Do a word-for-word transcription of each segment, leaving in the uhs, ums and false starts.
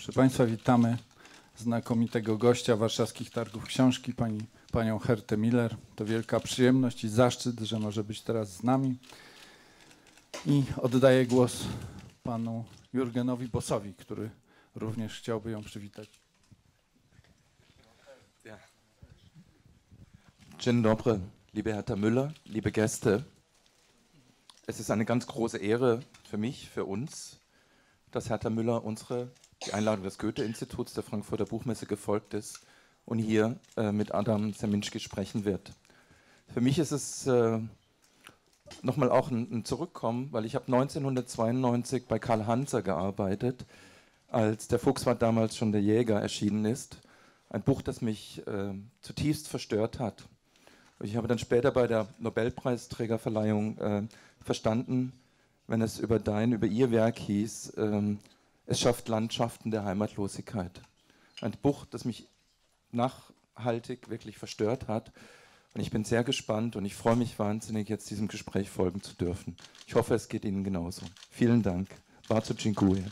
Proszę Państwa, witamy znakomitego gościa Warszawskich Targów Książki, pani, panią Hertę Müller. To wielka przyjemność i zaszczyt, że może być teraz z nami. I oddaję głos panu Jurgenowi Bossowi, który również chciałby ją przywitać. Ja. Dzień dobry, liebe Hertha Müller, liebe Gäste. Es ist eine ganz große Ehre für mich, für uns, dass Hertha Müller unsere, die Einladung des Goethe-Instituts der Frankfurter Buchmesse gefolgt ist und hier äh, mit Adam Seminski sprechen wird. Für mich ist es äh, nochmal auch ein, ein Zurückkommen, weil ich habe neunzehnhundertzweiundneunzig bei Karl Hanser gearbeitet, als Der Fuchs war damals schon der Jäger erschienen ist. Ein Buch, das mich äh, zutiefst verstört hat. Ich habe dann später bei der Nobelpreisträgerverleihung äh, verstanden, wenn es über dein, über ihr Werk hieß, ähm, es schafft Landschaften der Heimatlosigkeit. Ein Buch, das mich nachhaltig wirklich verstört hat. Und ich bin sehr gespannt und ich freue mich wahnsinnig, jetzt diesem Gespräch folgen zu dürfen. Ich hoffe, es geht Ihnen genauso. Vielen Dank. Bardzo dziękuję.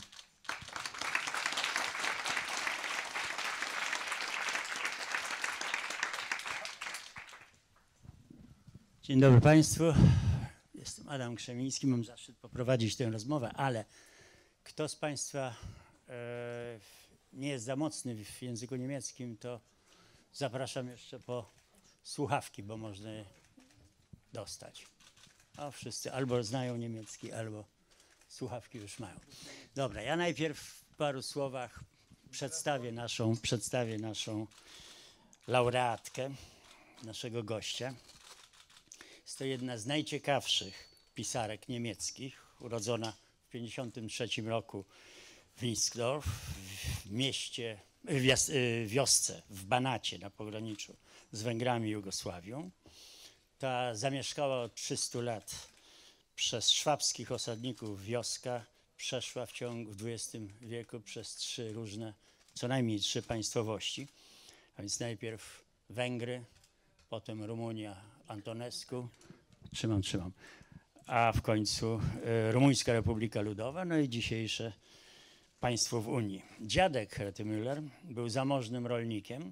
Dzień dobry Państwu. Jestem Adam Krzemiński. Mam zaszczyt poprowadzić tę rozmowę, ale kto z Państwa e, nie jest za mocny w języku niemieckim, to zapraszam jeszcze po słuchawki, bo można je dostać. A wszyscy albo znają niemiecki, albo słuchawki już mają. Dobra, ja najpierw w paru słowach przedstawię naszą, przedstawię naszą laureatkę, naszego gościa. Jest to jedna z najciekawszych pisarek niemieckich, urodzona w tysiąc dziewięćset pięćdziesiątym trzecim roku w Niesdorf, w mieście, w wiosce w Banacie na pograniczu z Węgrami i Jugosławią. Ta zamieszkała od trzystu lat przez szwabskich osadników wioska, przeszła w ciągu w dwudziestym wieku przez trzy różne, co najmniej trzy państwowości, a więc najpierw Węgry, potem Rumunia, Antonescu, trzymam, trzymam, a w końcu y, Rumuńska Republika Ludowa, no i dzisiejsze państwo w Unii. Dziadek Herty Müller był zamożnym rolnikiem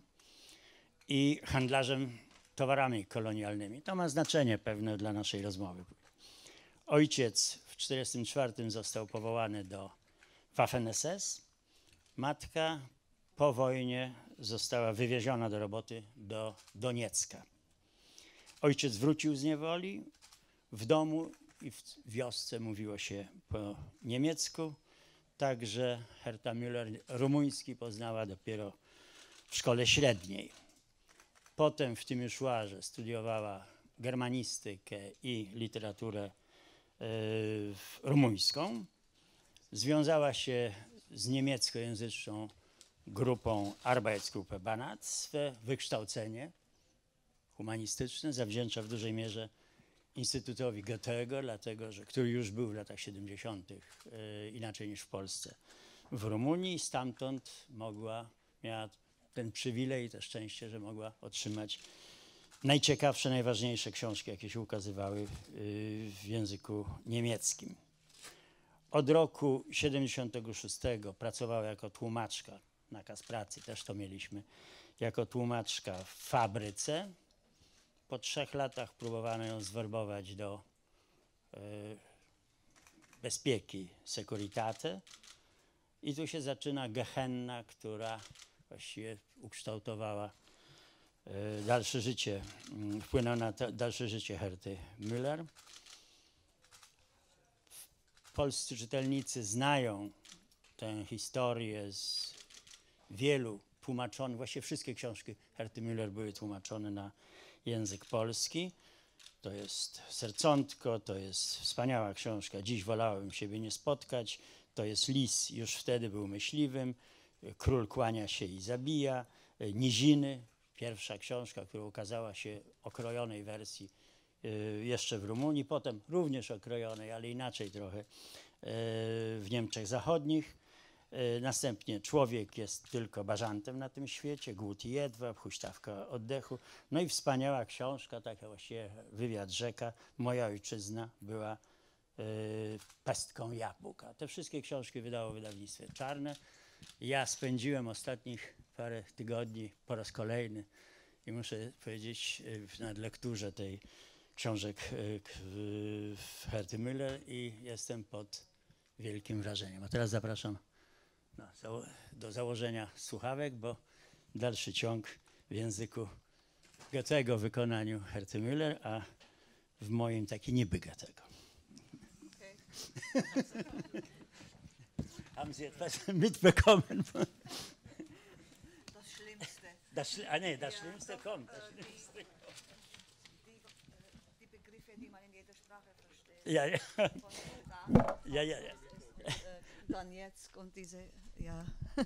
i handlarzem towarami kolonialnymi. To ma znaczenie pewne dla naszej rozmowy. Ojciec w tysiąc dziewięćset czterdziestym czwartym został powołany do Waffen S S. Matka po wojnie została wywieziona do roboty do Doniecka. Ojciec wrócił z niewoli, w domu i w wiosce mówiło się po niemiecku, także Hertha Müller rumuński poznała dopiero w szkole średniej. Potem w Timișoare studiowała germanistykę i literaturę y, rumuńską. Związała się z niemieckojęzyczną grupą Arbeitsgruppe Banat. Swe wykształcenie humanistyczne zawdzięcza w dużej mierze Instytutowi Goethego, dlatego że który już był w latach siedemdziesiątych y, inaczej niż w Polsce w Rumunii. Stamtąd mogła, miała ten przywilej i to szczęście, że mogła otrzymać najciekawsze, najważniejsze książki, jakie się ukazywały y, w języku niemieckim. Od roku siedemdziesiątego szóstego pracowała jako tłumaczka, nakaz pracy też to mieliśmy, jako tłumaczka w fabryce. Po trzech latach próbowano ją zwerbować do y, bezpieki, Securitate. I tu się zaczyna gehenna, która właściwie ukształtowała y, dalsze życie, y, wpłynęła na te, dalsze życie Herty Müller. Polscy czytelnicy znają tę historię z wielu tłumaczonych, właściwie wszystkie książki Herty Müller były tłumaczone na język polski. To jest Sercątko, to jest wspaniała książka Dziś wolałbym siebie nie spotkać, to jest Lis, już wtedy był myśliwym, Król kłania się i zabija, Niziny, pierwsza książka, która ukazała się okrojonej wersji jeszcze w Rumunii, potem również okrojonej, ale inaczej trochę w Niemczech Zachodnich. Następnie Człowiek jest tylko bażantem na tym świecie, Głód i jedwab, Huśtawka oddechu. No i wspaniała książka, taka właściwie wywiad rzeka, Moja ojczyzna była y, pestką jabłka. Te wszystkie książki wydało wydawnictwo Czarne. ja spędziłem ostatnich parę tygodni po raz kolejny i muszę powiedzieć e, na lekturze tej książek e, k- w Herty Müller i jestem pod wielkim wrażeniem. A teraz zapraszam na, zało- do założenia słuchawek, bo dalszy ciąg w języku Goethego w wykonaniu Herty Müller, a w moim taki niby Goethego. Haben Sie etwas mitbekommen? Das Schlimmste. Das, Schli- ah, nee, das Ja, Schlimmste doch, kommt. äh, Das die- Schlimmste. Die, äh, die Begriffe, die man in jeder Sprache versteht. Ja, ja, Von da, ja, ja, ja. äh, dann jetzt und diese, ja.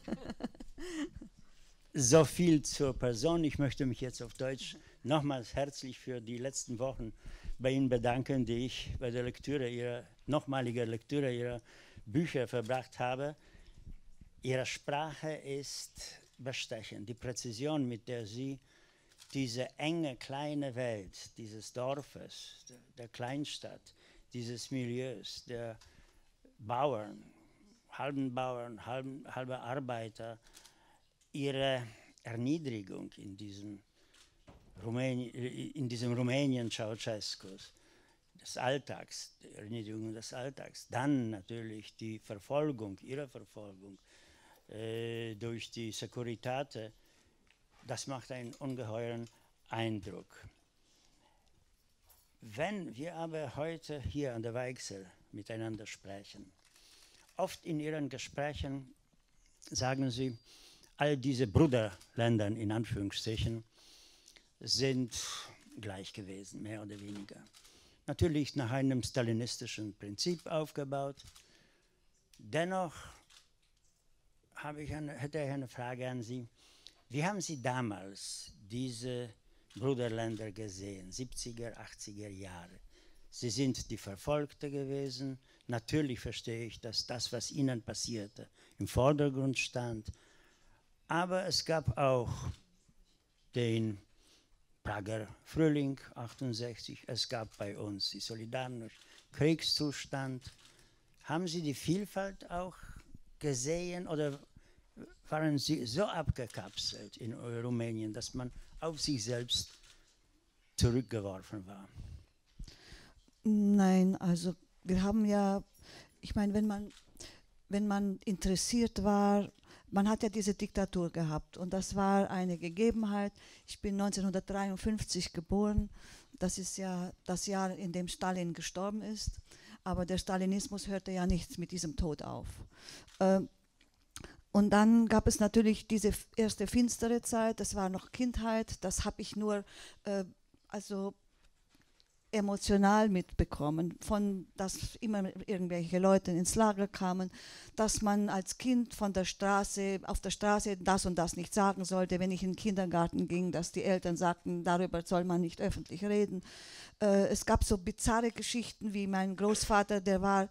So viel zur Person. Ich möchte mich jetzt auf Deutsch nochmals herzlich für die letzten Wochen bei Ihnen bedanken, die ich bei der Lektüre ihrer, nochmaliger Lektüre Ihrer Bücher verbracht habe. Ihre Sprache ist bestechend. Die Präzision, mit der Sie diese enge kleine Welt dieses Dorfes, der, der Kleinstadt, dieses Milieus, der Bauern, halben Bauern, halben, halbe Arbeiter, ihre Erniedrigung in diesem, Rumäni in diesem Rumänien Ceausescus, des Alltags, die Erniedrigung des Alltags, dann natürlich die Verfolgung, ihre Verfolgung äh, durch die Securitate, das macht einen ungeheuren Eindruck. Wenn wir aber heute hier an der Weichsel miteinander sprechen, oft in Ihren Gesprächen sagen Sie, all diese Bruderländer in Anführungsstrichen sind gleich gewesen, mehr oder weniger. Natürlich nach einem stalinistischen Prinzip aufgebaut. Dennoch habe ich eine, hätte ich eine Frage an Sie. Wie haben Sie damals diese Bruderländer gesehen, siebziger, achtziger Jahre? Sie sind die Verfolgte gewesen. Natürlich verstehe ich, dass das, was ihnen passierte, im Vordergrund stand. Aber es gab auch den Prager Frühling achtundsechzig, es gab bei uns die Solidarność, Kriegszustand. Haben Sie die Vielfalt auch gesehen oder waren Sie so abgekapselt in Rumänien, dass man auf sich selbst zurückgeworfen war? Nein, also wir haben ja, ich meine, wenn man, wenn man interessiert war, man hat ja diese Diktatur gehabt und das war eine Gegebenheit. Ich bin neunzehnhundertdreiundfünfzig geboren, das ist ja das Jahr, in dem Stalin gestorben ist, aber der Stalinismus hörte ja nicht mit diesem Tod auf. Ähm, Und dann gab es natürlich diese erste finstere Zeit, das war noch Kindheit, das habe ich nur äh, also emotional mitbekommen, von dass immer irgendwelche Leute ins Lager kamen, dass man als Kind von der Straße, auf der Straße das und das nicht sagen sollte, wenn ich in den Kindergarten ging, dass die Eltern sagten, darüber soll man nicht öffentlich reden. Äh, es gab so bizarre Geschichten, wie mein Großvater, der war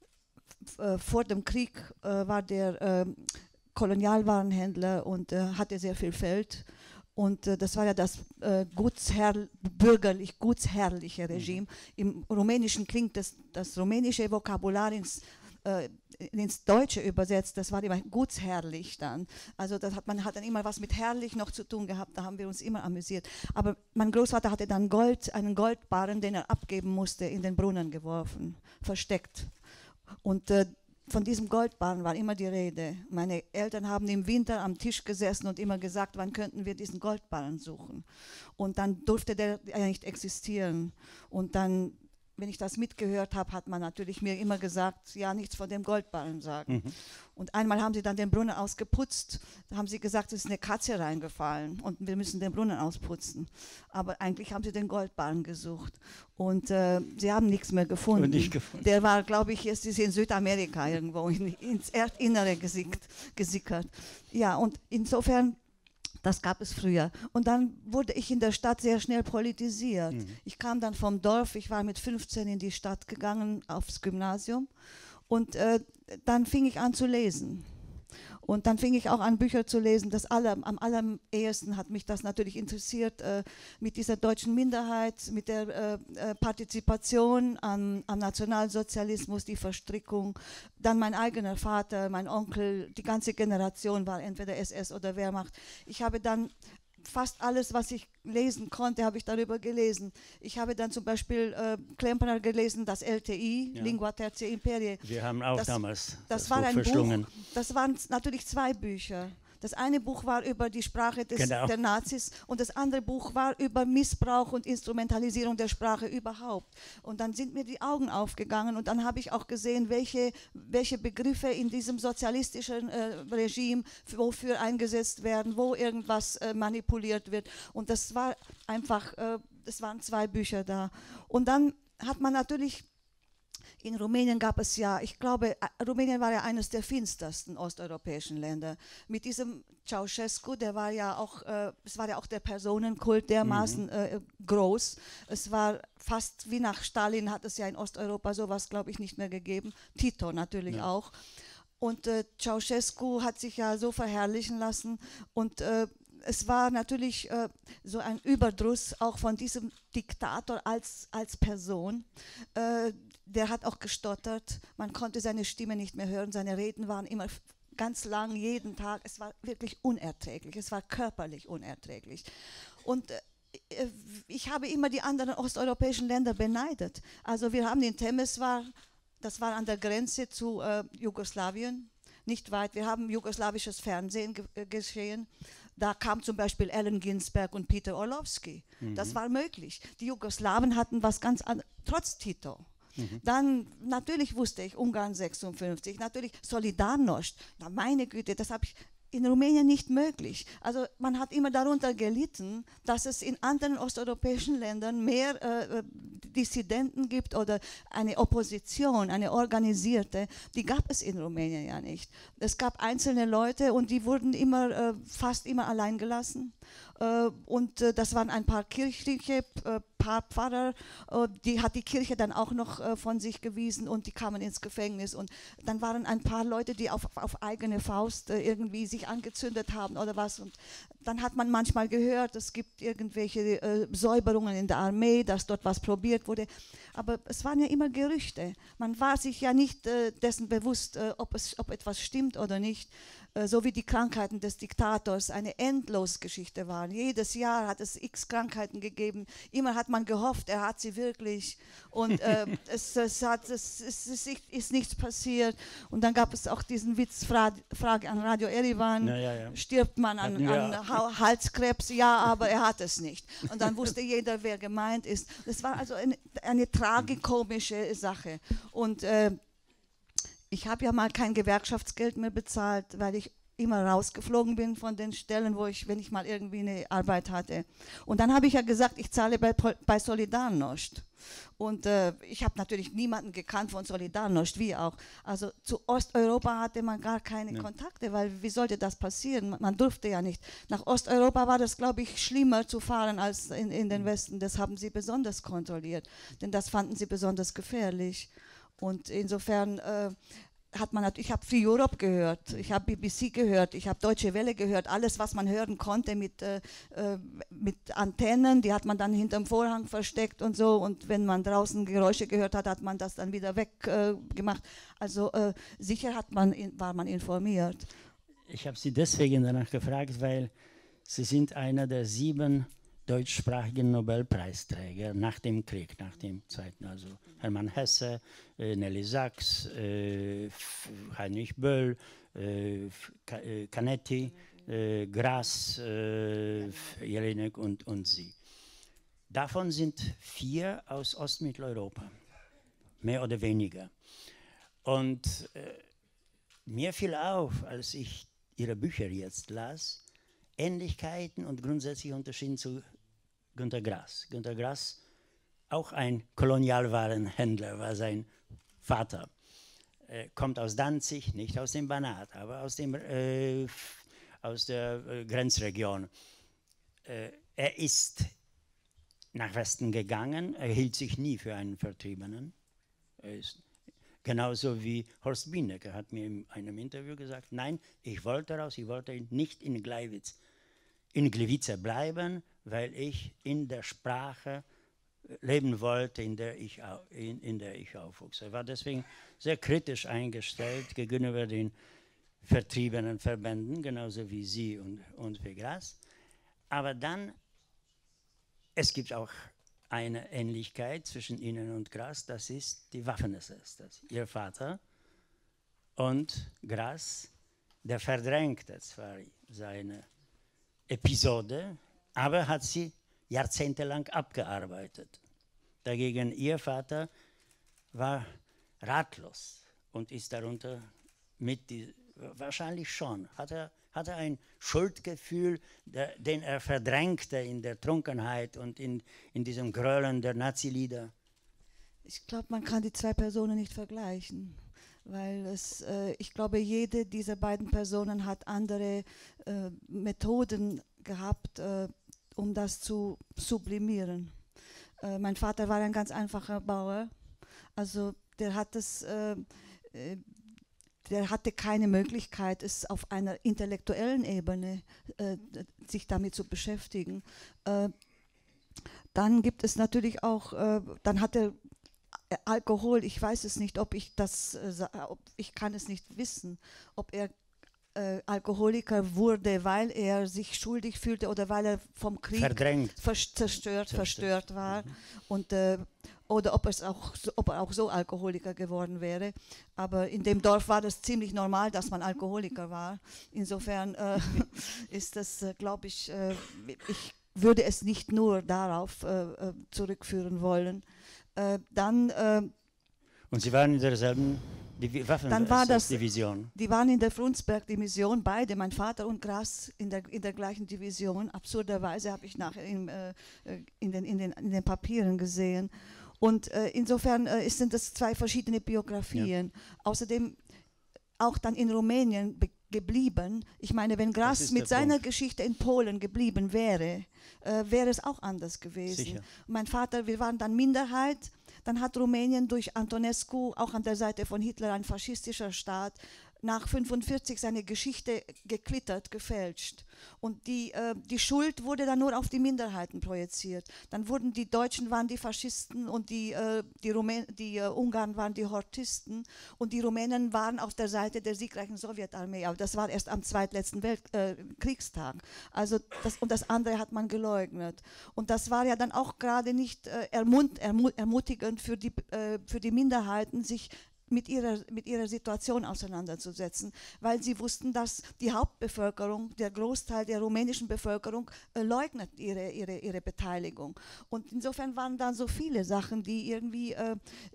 äh, vor dem Krieg, äh, war der äh, Kolonialwarenhändler und äh, hatte sehr viel Feld. Und äh, das war ja das äh, gutsherr bürgerlich gutsherrliche Regime. Im Rumänischen klingt das, das rumänische Vokabular ins, äh, ins Deutsche übersetzt, das war immer gutsherrlich dann. Also das hat, man hat dann immer was mit herrlich noch zu tun gehabt, da haben wir uns immer amüsiert. Aber mein Großvater hatte dann Gold, einen Goldbarren, den er abgeben musste, in den Brunnen geworfen, versteckt. Und äh, von diesem Goldbarren war immer die Rede. Meine Eltern haben im Winter am Tisch gesessen und immer gesagt, wann könnten wir diesen Goldbarren suchen. Und dann durfte der ja nicht existieren. Und dann, wenn ich das mitgehört habe, hat man natürlich mir immer gesagt, ja, nichts von dem Goldbarren sagen. Mhm. Und einmal haben sie dann den Brunnen ausgeputzt. Da haben sie gesagt, es ist eine Katze reingefallen und wir müssen den Brunnen ausputzen. Aber eigentlich haben sie den Goldbarren gesucht. Und äh, sie haben nichts mehr gefunden. Und nicht gefunden. Der war, glaube ich, jetzt ist in Südamerika irgendwo in, ins Erdinnere gesickt, gesickert. Ja, und insofern, das gab es früher. Und dann wurde ich in der Stadt sehr schnell politisiert. Mhm. Ich kam dann vom Dorf, ich war mit fünfzehn in die Stadt gegangen, aufs Gymnasium. Und äh, dann fing ich an zu lesen. Und dann fing ich auch an, Bücher zu lesen. Das aller, am allerersten hat mich das natürlich interessiert, äh, mit dieser deutschen Minderheit, mit der äh, äh, Partizipation am, am Nationalsozialismus, die Verstrickung. Dann mein eigener Vater, mein Onkel, die ganze Generation war entweder S S oder Wehrmacht. Ich habe dann fast alles, was ich lesen konnte, habe ich darüber gelesen. Ich habe dann zum Beispiel äh, Klempner gelesen, das L T I, Ja. Lingua Tertiae Imperii. Wir haben auch Das- damals Das, das, war Buch ein verschlungen. Buch, das waren natürlich zwei Bücher. Das eine Buch war über die Sprache des, Genau. der Nazis und das andere Buch war über Missbrauch und Instrumentalisierung der Sprache überhaupt. Und dann sind mir die Augen aufgegangen und dann habe ich auch gesehen, welche, welche Begriffe in diesem sozialistischen äh, Regime f- wofür eingesetzt werden, wo irgendwas äh, manipuliert wird. Und das war einfach, äh, das waren zwei Bücher da. Und dann hat man natürlich in Rumänien gab es ja, ich glaube, äh, Rumänien war ja eines der finstersten osteuropäischen Länder. Mit diesem Ceausescu, der war ja auch, äh, es war ja auch der Personenkult dermaßen Mhm. äh, groß. Es war fast wie nach Stalin, hat es ja in Osteuropa sowas, glaube ich, nicht mehr gegeben. Tito natürlich Ja. auch. Und äh, Ceausescu hat sich ja so verherrlichen lassen und äh, es war natürlich äh, so ein Überdruss auch von diesem Diktator als, als Person. Äh, der hat auch gestottert, man konnte seine Stimme nicht mehr hören, seine Reden waren immer f- ganz lang, jeden Tag. Es war wirklich unerträglich, es war körperlich unerträglich. Und äh, äh, ich habe immer die anderen osteuropäischen Länder beneidet. Also wir haben den Temeswar, das war an der Grenze zu äh, Jugoslawien, nicht weit. Wir haben jugoslawisches Fernsehen ge äh, geschehen. Da kam zum Beispiel Allen Ginsberg und Peter Orlowski. Das war möglich. Die Jugoslawen hatten was ganz anderes, trotz Tito. Dann, natürlich wusste ich, Ungarn sechsundfünfzig, natürlich Solidarność. Na meine Güte, das habe ich in Rumänien nicht möglich. Also man hat immer darunter gelitten, dass es in anderen osteuropäischen Ländern mehr äh, Dissidenten gibt oder eine Opposition, eine organisierte, die gab es in Rumänien ja nicht. Es gab einzelne Leute und die wurden immer, äh, fast immer allein gelassen. Äh, und äh, das waren ein paar kirchliche äh, paar Pfarrer, äh, die hat die Kirche dann auch noch äh, von sich gewiesen und die kamen ins Gefängnis. Und dann waren ein paar Leute, die auf, auf eigene Faust äh, irgendwie sich angezündet haben oder was. Und dann hat man manchmal gehört, es gibt irgendwelche äh, Säuberungen in der Armee, dass dort was probiert wurde. Aber es waren ja immer Gerüchte. Man war sich ja nicht äh, dessen bewusst, äh, ob, es, ob etwas stimmt oder nicht. Äh, so wie die Krankheiten des Diktators eine Endlosgeschichte waren. Jedes Jahr hat es x Krankheiten gegeben. Immer hat man gehofft, er hat sie wirklich. Und äh, es, es, hat, es, es ist, nicht- ist nichts passiert. Und dann gab es auch diesen Witz, Fra Frage an Radio Erivan. Ja, ja, ja. Stirbt man an, Hatten wir an auch. Ha Halskrebs? Ja, aber er hat es nicht. Und dann wusste jeder, wer gemeint ist. Das war also eine, eine tragikomische Sache. Und äh, ich habe ja mal kein Gewerkschaftsgeld mehr bezahlt, weil ich immer rausgeflogen bin von den Stellen, wo ich, wenn ich mal irgendwie eine Arbeit hatte. Und dann habe ich ja gesagt, ich zahle bei, Pol- bei Solidarność. Und äh, ich habe natürlich niemanden gekannt von Solidarność, wie auch. Also zu Osteuropa hatte man gar keine Ja. Kontakte, weil wie sollte das passieren? Man, man durfte ja nicht. Nach Osteuropa war das, glaube ich, schlimmer zu fahren als in, in den Westen. Das haben sie besonders kontrolliert, denn das fanden sie besonders gefährlich. Und insofern äh, hat man natürlich, ich habe Free Europe gehört, ich habe B B C gehört, ich habe Deutsche Welle gehört, alles, was man hören konnte mit, äh, äh, mit Antennen, die hat man dann hinterm Vorhang versteckt und so. Und wenn man draußen Geräusche gehört hat, hat man das dann wieder weggemacht. Äh, gemacht. also äh, sicher hat man, in, war man informiert. Ich habe Sie deswegen danach gefragt, weil Sie sind einer der sieben deutschsprachigen Nobelpreisträger nach dem Krieg, nach dem Zweiten. Also Hermann Hesse, äh, Nelly Sachs, äh, F- Heinrich Böll, äh, F- Ka- äh, Canetti, äh, Grass, äh, F- Jelinek und, und Sie. Davon sind vier aus Ostmitteleuropa, mehr oder weniger. Und äh, mir fiel auf, als ich Ihre Bücher jetzt las, Ähnlichkeiten und grundsätzliche Unterschiede zu Günter Grass. Günter Grass, auch ein Kolonialwarenhändler, war sein Vater. Äh, kommt aus Danzig, nicht aus dem Banat, aber aus, dem, äh, f- aus der äh, Grenzregion. Äh, er ist nach Westen gegangen, er hielt sich nie für einen Vertriebenen. Er ist Genauso wie Horst Wienecker hat mir in einem Interview gesagt, nein, ich wollte raus, ich wollte nicht in Gleiwitz, in Gliwice bleiben, weil ich in der Sprache leben wollte, in der ich, in, in der ich aufwuchs. Er war deswegen sehr kritisch eingestellt gegenüber den vertriebenen Verbänden, genauso wie Sie und, und wie Gras. Aber dann, es gibt auch eine Ähnlichkeit zwischen Ihnen und Gras, das ist die Waffen-S S. Das Ihr Vater und Gras, der verdrängte zwar seine Episode, aber hat sie jahrzehntelang abgearbeitet. Dagegen Ihr Vater war ratlos und ist darunter mit, die, wahrscheinlich schon, hat er, hat er ein Schuldgefühl, der, den er verdrängte in der Trunkenheit und in, in diesem Grölen der Nazi-Lieder. Ich glaube, man kann die zwei Personen nicht vergleichen, weil es, äh, ich glaube, jede dieser beiden Personen hat andere äh, Methoden gehabt, äh, um das zu sublimieren. Äh, mein Vater war ein ganz einfacher Bauer, also der hat es, äh, äh, der hatte keine Möglichkeit, es auf einer intellektuellen Ebene äh, sich damit zu beschäftigen. Äh, dann gibt es natürlich auch, äh, dann hat er Alkohol, ich weiß es nicht, ob ich das, äh, ob, ich kann es nicht wissen, ob er äh, Alkoholiker wurde, weil er sich schuldig fühlte oder weil er vom Krieg Verdrängt. vers zerstört, Zerstört. verstört war. Mhm. Und, äh, oder ob, es auch so, ob er auch so Alkoholiker geworden wäre. Aber in dem Dorf war das ziemlich normal, dass man Alkoholiker war. Insofern äh, ist das, äh, glaube ich, äh, ich würde es nicht nur darauf äh, zurückführen wollen. Äh, dann, äh, Und Sie waren in derselben Divi dann war das, Waffen-Division. die waren in der Frunsberg-Division, beide, mein Vater und Gras, in der, in der gleichen Division. Absurderweise habe ich nachher in, äh, in, den, in, den, in den Papieren gesehen. Und äh, insofern äh, sind das zwei verschiedene Biografien. Ja. Außerdem auch dann in Rumänien geblieben. Ich meine, wenn Gras mit seiner Punkt. Geschichte in Polen geblieben wäre, äh, wäre es auch anders gewesen. Sicher. Mein Vater, wir waren dann Minderheit. Dann hat Rumänien durch Antonescu, auch an der Seite von Hitler, ein faschistischer Staat, nach fünfundvierzig seine Geschichte geklittert, gefälscht. Und die, äh, die Schuld wurde dann nur auf die Minderheiten projiziert. Dann wurden die Deutschen waren die Faschisten und die, äh, die, Rumän die äh, Ungarn waren die Hortisten und die Rumänen waren auf der Seite der siegreichen Sowjetarmee. Aber das war erst am zweitletzten Weltkriegstag. Äh, also das, und das andere hat man geleugnet. Und das war ja dann auch gerade nicht äh, ermut ermut ermutigend für die, äh, für die Minderheiten, sich Mit ihrer, mit ihrer Situation auseinanderzusetzen, weil sie wussten, dass die Hauptbevölkerung, der Großteil der rumänischen Bevölkerung äh, leugnet ihre, ihre, ihre Beteiligung. Und insofern waren dann so viele Sachen, die irgendwie äh,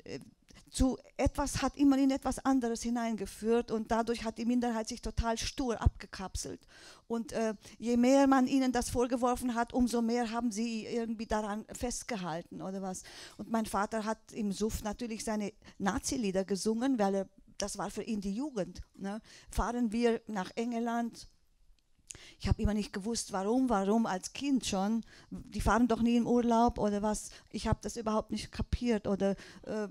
zu etwas, hat immer in etwas anderes hineingeführt und dadurch hat die Minderheit sich total stur abgekapselt. Und äh, je mehr man ihnen das vorgeworfen hat, umso mehr haben sie irgendwie daran festgehalten oder was. Und mein Vater hat im Suff natürlich seine Nazi-Lieder gesungen, weil er, das war für ihn die Jugend. Ne? Fahren wir nach England. Ich habe immer nicht gewusst, warum, warum als Kind schon. Die fahren doch nie im Urlaub oder was. Ich habe das überhaupt nicht kapiert oder äh,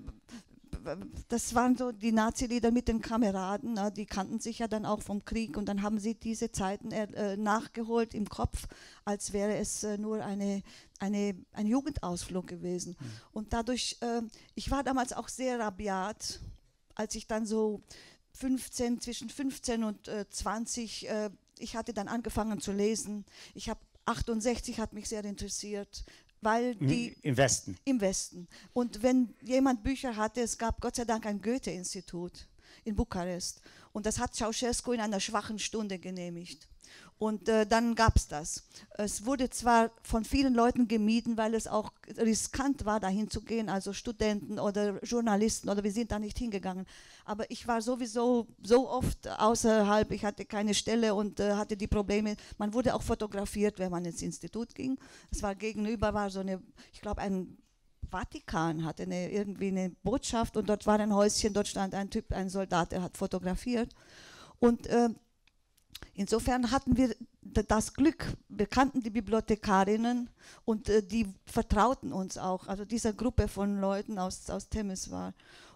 das waren so die Nazi-Lieder mit den Kameraden, ne, die kannten sich ja dann auch vom Krieg und dann haben sie diese Zeiten äh, nachgeholt im Kopf, als wäre es äh, nur eine, eine, ein Jugendausflug gewesen. Mhm. Und dadurch, äh, ich war damals auch sehr rabiat, als ich dann so fünfzehn, zwischen fünfzehn und äh, zwanzig, äh, ich hatte dann angefangen zu lesen. Ich habe achtundsechzig, hat mich sehr interessiert. Weil die Im Westen. Im Westen. Und wenn jemand Bücher hatte, es gab Gott sei Dank ein Goethe-Institut in Bukarest. Und das hat Ceausescu in einer schwachen Stunde genehmigt. Und äh, dann gab es das. Es wurde zwar von vielen Leuten gemieden, weil es auch riskant war, dahin zu gehen, also Studenten oder Journalisten, oder wir sind da nicht hingegangen. Aber ich war sowieso so oft außerhalb, ich hatte keine Stelle und äh, hatte die Probleme. Man wurde auch fotografiert, wenn man ins Institut ging. Es war gegenüber, war so eine, ich glaube, ein Vatikan hatte eine, irgendwie eine Botschaft und dort war ein Häuschen, dort stand ein Typ, ein Soldat, der hat fotografiert. Und äh, insofern hatten wir das Glück, wir kannten die Bibliothekarinnen und äh, die vertrauten uns auch, also dieser Gruppe von Leuten aus, aus Temeswar.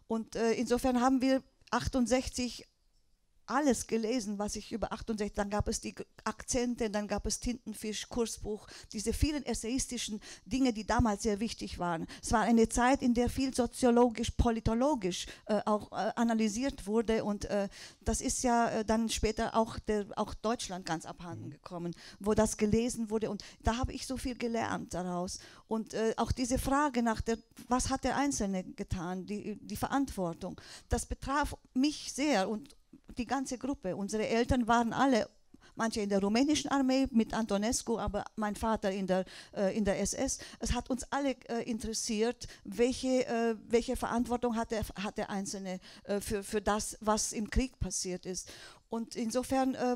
Und äh, insofern haben wir achtundsechzig alles gelesen, was ich über achtundsechzig, dann gab es die Akzente, dann gab es Tintenfisch, Kursbuch, diese vielen essayistischen Dinge, die damals sehr wichtig waren. Es war eine Zeit, in der viel soziologisch, politologisch äh, auch äh, analysiert wurde und äh, das ist ja äh, dann später auch, der, auch Deutschland ganz abhanden gekommen, wo das gelesen wurde und da habe ich so viel gelernt daraus. Und äh, auch diese Frage nach der, was hat der Einzelne getan, die, die Verantwortung, das betraf mich sehr und die ganze Gruppe. Unsere Eltern waren alle, manche in der rumänischen Armee mit Antonescu, aber mein Vater in der, äh, in der S S. Es hat uns alle äh, interessiert, welche, äh, welche Verantwortung hat der, hat der Einzelne äh, für, für das, was im Krieg passiert ist. Und insofern äh,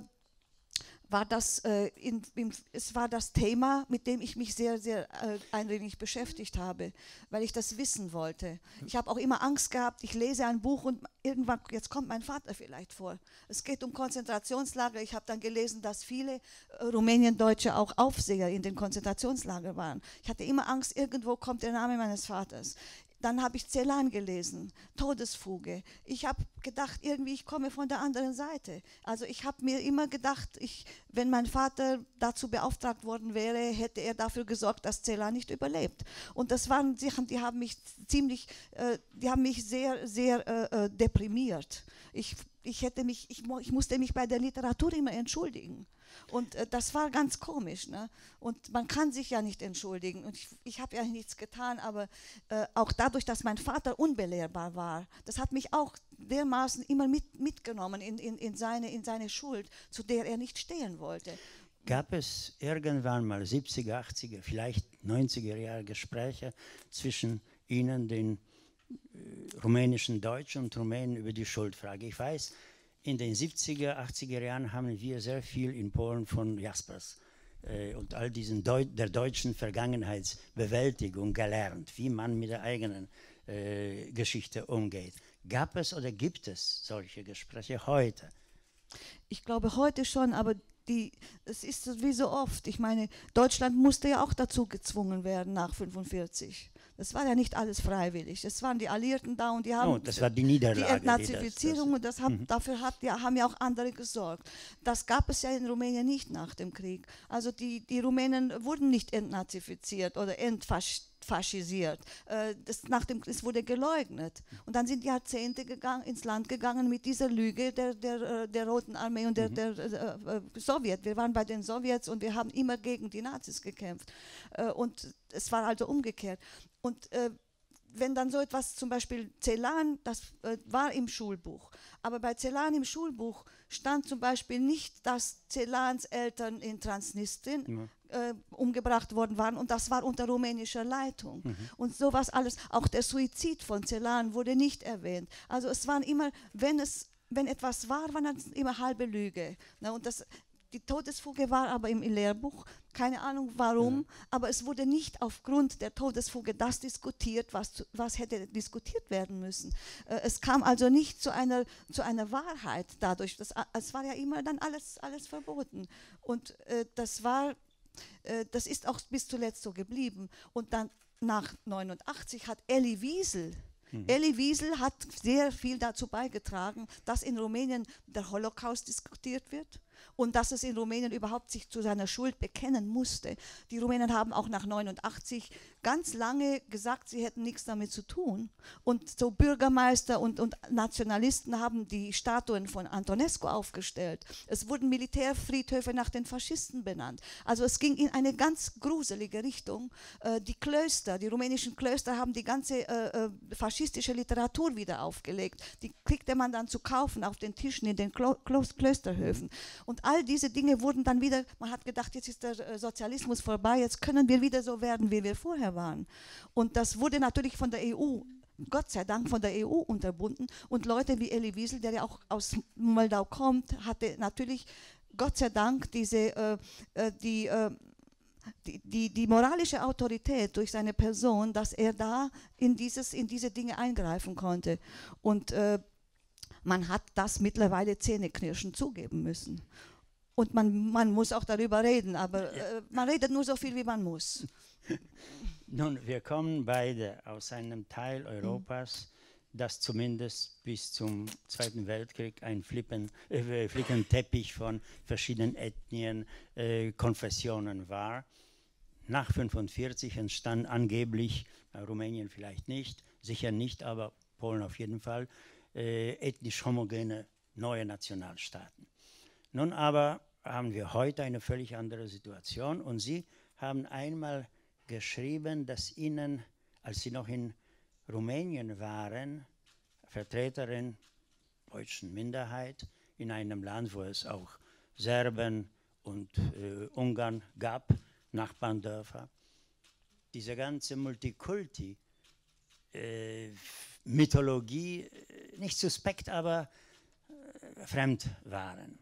war das, äh, in, in, es war das Thema, mit dem ich mich sehr, sehr äh, eindringlich beschäftigt habe, weil ich das wissen wollte. Ich habe auch immer Angst gehabt, ich lese ein Buch und irgendwann, jetzt kommt mein Vater vielleicht vor. Es geht um Konzentrationslager. Ich habe dann gelesen, dass viele äh, Rumäniendeutsche auch Aufseher in den Konzentrationslagern waren. Ich hatte immer Angst, irgendwo kommt der Name meines Vaters. Dann habe ich Celan gelesen, Todesfuge. Ich habe gedacht, irgendwie, ich komme von der anderen Seite. Also ich habe mir immer gedacht, ich, wenn mein Vater dazu beauftragt worden wäre, hätte er dafür gesorgt, dass Celan nicht überlebt. Und das waren Sachen, die haben mich ziemlich, äh, die haben mich sehr, sehr äh, deprimiert. Ich, ich, hätte mich, ich, ich musste mich bei der Literatur immer entschuldigen. Und äh, das war ganz komisch. Ne? Und man kann sich ja nicht entschuldigen. Und ich, ich habe ja nichts getan, aber äh, auch dadurch, dass mein Vater unbelehrbar war, das hat mich auch dermaßen immer mit, mitgenommen in, in, in, seine, in seine Schuld, zu der er nicht stehen wollte. Gab es irgendwann mal siebziger, achtziger, vielleicht neunziger Jahre Gespräche zwischen Ihnen, den äh, rumänischen Deutschen und Rumänen über die Schuldfrage? Ich weiß, in den siebziger, achtziger Jahren haben wir sehr viel in Polen von Jaspers äh, und all diesen Deu der deutschen Vergangenheitsbewältigung gelernt, wie man mit der eigenen äh, Geschichte umgeht. Gab es oder gibt es solche Gespräche heute? Ich glaube heute schon, aber die, es ist wie so oft. Ich meine, Deutschland musste ja auch dazu gezwungen werden nach fünfundvierzig. Das war ja nicht alles freiwillig. Es waren die Alliierten da und die haben oh, das war die Niederlage, die Entnazifizierung die und das haben, mhm. dafür hat, ja, haben ja auch andere gesorgt. Das gab es ja in Rumänien nicht nach dem Krieg. Also die, die Rumänen wurden nicht entnazifiziert oder entfaschisiert. Äh, das nach dem, es wurde geleugnet. Und dann sind Jahrzehnte gegangen, ins Land gegangen mit dieser Lüge der, der, der Roten Armee und der, mhm. der äh, äh, Sowjet. Wir waren bei den Sowjets und wir haben immer gegen die Nazis gekämpft. Äh, und es war also umgekehrt. Und äh, wenn dann so etwas, zum Beispiel Celan, das äh, war im Schulbuch, aber bei Celan im Schulbuch stand zum Beispiel nicht, dass Celans Eltern in Transnistrien ja. äh, umgebracht worden waren und das war unter rumänischer Leitung. Mhm. Und sowas alles, auch der Suizid von Celan wurde nicht erwähnt. Also es waren immer, wenn es, wenn etwas war, waren das immer halbe Lüge. Na, und das Die Todesfuge war aber im Lehrbuch, keine Ahnung warum, ja. aber es wurde nicht aufgrund der Todesfuge das diskutiert, was, was hätte diskutiert werden müssen. Äh, es kam also nicht zu einer, zu einer Wahrheit dadurch. Das, es war ja immer dann alles, alles verboten. Und äh, das war, äh, das ist auch bis zuletzt so geblieben. Und dann nach neunundachtzig hat Elie Wiesel, Mhm. Elie Wiesel hat sehr viel dazu beigetragen, dass in Rumänien der Holocaust diskutiert wird und dass es in Rumänien überhaupt sich zu seiner Schuld bekennen musste. Die Rumänen haben auch nach neunundachtzig ganz lange gesagt, sie hätten nichts damit zu tun. Und so Bürgermeister und, und Nationalisten haben die Statuen von Antonescu aufgestellt. Es wurden Militärfriedhöfe nach den Faschisten benannt. Also es ging in eine ganz gruselige Richtung. Äh, die Klöster, die rumänischen Klöster haben die ganze äh, faschistische Literatur wieder aufgelegt. Die kriegte man dann zu kaufen auf den Tischen in den Klo Klo Klösterhöfen. Und all diese Dinge wurden dann wieder, man hat gedacht, jetzt ist der äh, Sozialismus vorbei, jetzt können wir wieder so werden, wie wir vorher waren. Und das wurde natürlich von der E U, Gott sei Dank von der E U unterbunden. Und Leute wie Elie Wiesel, der ja auch aus Moldau kommt, hatte natürlich Gott sei Dank diese, äh, äh, die, äh, die, die, die moralische Autorität durch seine Person, dass er da in, dieses, in diese Dinge eingreifen konnte. Und äh, man hat das mittlerweile zähneknirschend zugeben müssen. Und man, man muss auch darüber reden, aber äh, man redet nur so viel, wie man muss. Nun, wir kommen beide aus einem Teil Europas, dass zumindest bis zum Zweiten Weltkrieg ein Flippen, äh, Flickenteppich von verschiedenen Ethnien, äh, Konfessionen war. Nach neunzehnhundertfünfundvierzig entstand angeblich, äh, Rumänien vielleicht nicht, sicher nicht, aber Polen auf jeden Fall, äh, ethnisch homogene neue Nationalstaaten. Nun aber haben wir heute eine völlig andere Situation und Sie haben einmal geschrieben, dass Ihnen, als Sie noch in Rumänien waren, Vertreterin deutschen Minderheit in einem Land, wo es auch Serben und äh, Ungarn gab, Nachbarndörfer. Diese ganze Multikulti, äh, Mythologie, äh, nicht suspekt, aber äh, fremd waren.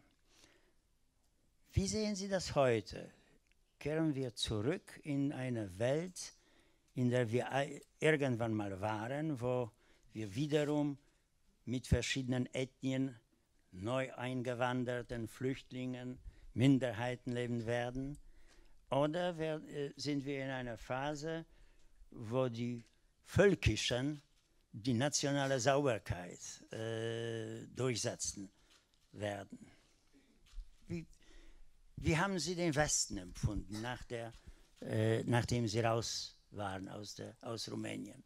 Wie sehen Sie das heute? Kehren wir zurück in eine Welt, in der wir irgendwann mal waren, wo wir wiederum mit verschiedenen Ethnien, neu eingewanderten Flüchtlingen, Minderheiten leben werden? Oder wer, äh, sind wir in einer Phase, wo die Völkischen die nationale Sauberkeit äh, durchsetzen werden? Wie, wie haben Sie den Westen empfunden, nach der, äh, nachdem Sie raus waren aus, der, aus Rumänien?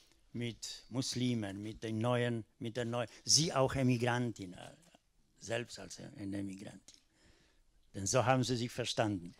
Mit Muslimen, mit den neuen, mit der neuen, Sie auch Emigrantin, äh, selbst als eine Emigrantin. Denn so haben Sie sich verstanden.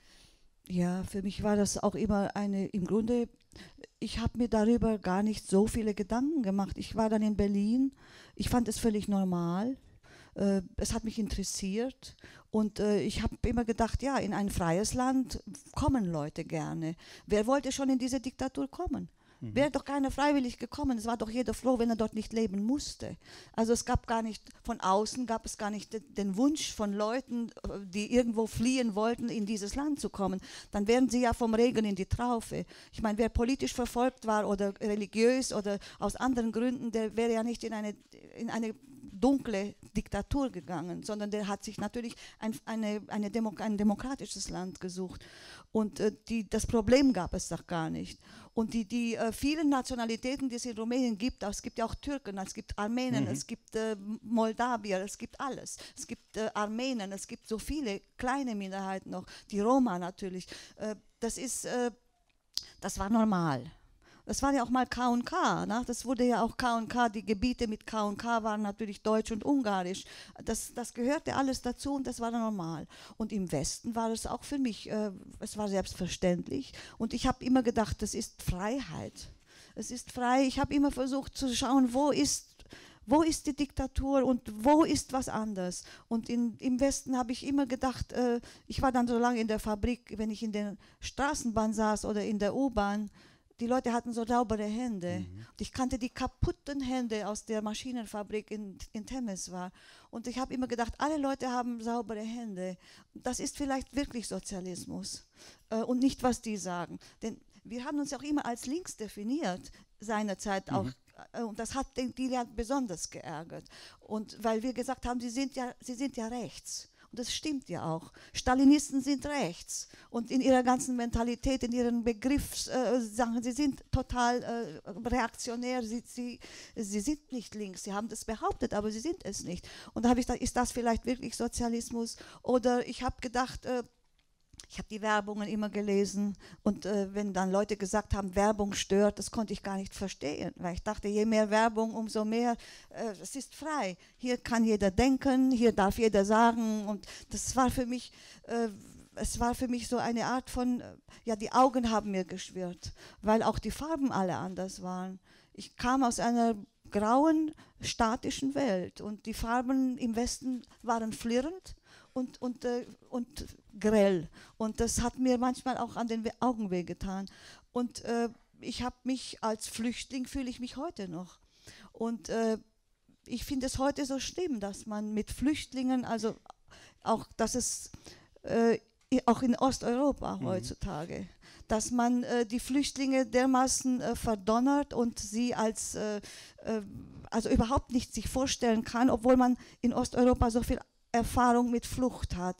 Ja, für mich war das auch immer eine, im Grunde, ich habe mir darüber gar nicht so viele Gedanken gemacht. Ich war dann in Berlin, ich fand es völlig normal, äh, es hat mich interessiert und äh, ich habe immer gedacht, ja, in ein freies Land kommen Leute gerne. Wer wollte schon in diese Diktatur kommen? Mhm. Wäre doch keiner freiwillig gekommen. Es war doch jeder froh, wenn er dort nicht leben musste. Also es gab gar nicht, von außen gab es gar nicht den, den Wunsch von Leuten, die irgendwo fliehen wollten, in dieses Land zu kommen. Dann wären sie ja vom Regen in die Traufe. Ich meine, wer politisch verfolgt war oder religiös oder aus anderen Gründen, der wäre ja nicht in eine, in eine dunkle Diktatur gegangen, sondern der hat sich natürlich ein, eine, eine Demo, ein demokratisches Land gesucht. Und äh, die, das Problem gab es doch gar nicht. Und die, die äh, vielen Nationalitäten, die es in Rumänien gibt, es gibt ja auch Türken, es gibt Armenen, mhm. es gibt äh, Moldawier, es gibt alles. Es gibt äh, Armenen, es gibt so viele kleine Minderheiten noch, die Roma natürlich. Äh, das ist, äh, das war normal. Das war ja auch mal K und K, ne? Das wurde ja auch K und K, die Gebiete mit K und K waren natürlich Deutsch und Ungarisch. Das, das gehörte alles dazu und das war normal. Und im Westen war es auch für mich, äh, es war selbstverständlich. Und ich habe immer gedacht, das ist Freiheit. Es ist frei. Ich habe immer versucht zu schauen, wo ist, wo ist die Diktatur und wo ist was anderes. Und in, im Westen habe ich immer gedacht, äh, ich war dann so lange in der Fabrik, wenn ich in der Straßenbahn saß oder in der U-Bahn, die Leute hatten so saubere Hände. Mhm. Und ich kannte die kaputten Hände aus der Maschinenfabrik in, in Temeswar. Und ich habe immer gedacht, alle Leute haben saubere Hände. Das ist vielleicht wirklich Sozialismus äh, und nicht, was die sagen. Denn wir haben uns auch immer als links definiert, seinerzeit mhm. auch. Äh, und das hat die, die ja besonders geärgert. Und weil wir gesagt haben, sie sind ja, sie sind ja rechts. Und das stimmt ja auch. Stalinisten sind rechts und in ihrer ganzen Mentalität, in ihren Begriffssachen, äh, sie sind total äh, reaktionär, sie, sie, sie sind nicht links, sie haben das behauptet, aber sie sind es nicht. Und da habe ich gedacht, ist das vielleicht wirklich Sozialismus? Oder ich habe gedacht, äh, ich habe die Werbungen immer gelesen und äh, wenn dann Leute gesagt haben, Werbung stört, das konnte ich gar nicht verstehen, weil ich dachte, je mehr Werbung, umso mehr, äh, es ist frei. Hier kann jeder denken, hier darf jeder sagen und das war für mich, äh, es war für mich so eine Art von, äh, ja, die Augen haben mir geschwirrt, weil auch die Farben alle anders waren. Ich kam aus einer grauen, statischen Welt und die Farben im Westen waren flirrend und, und, äh, und grell. Und das hat mir manchmal auch an den Augen wehgetan. Und äh, ich habe mich als Flüchtling, fühle ich mich heute noch. Und äh, ich finde es heute so schlimm, dass man mit Flüchtlingen, also auch, dass es äh, auch in Osteuropa mhm. heutzutage, dass man äh, die Flüchtlinge dermaßen äh, verdonnert und sie als, äh, äh, also überhaupt nicht sich vorstellen kann, obwohl man in Osteuropa so viel Erfahrung mit Flucht hat.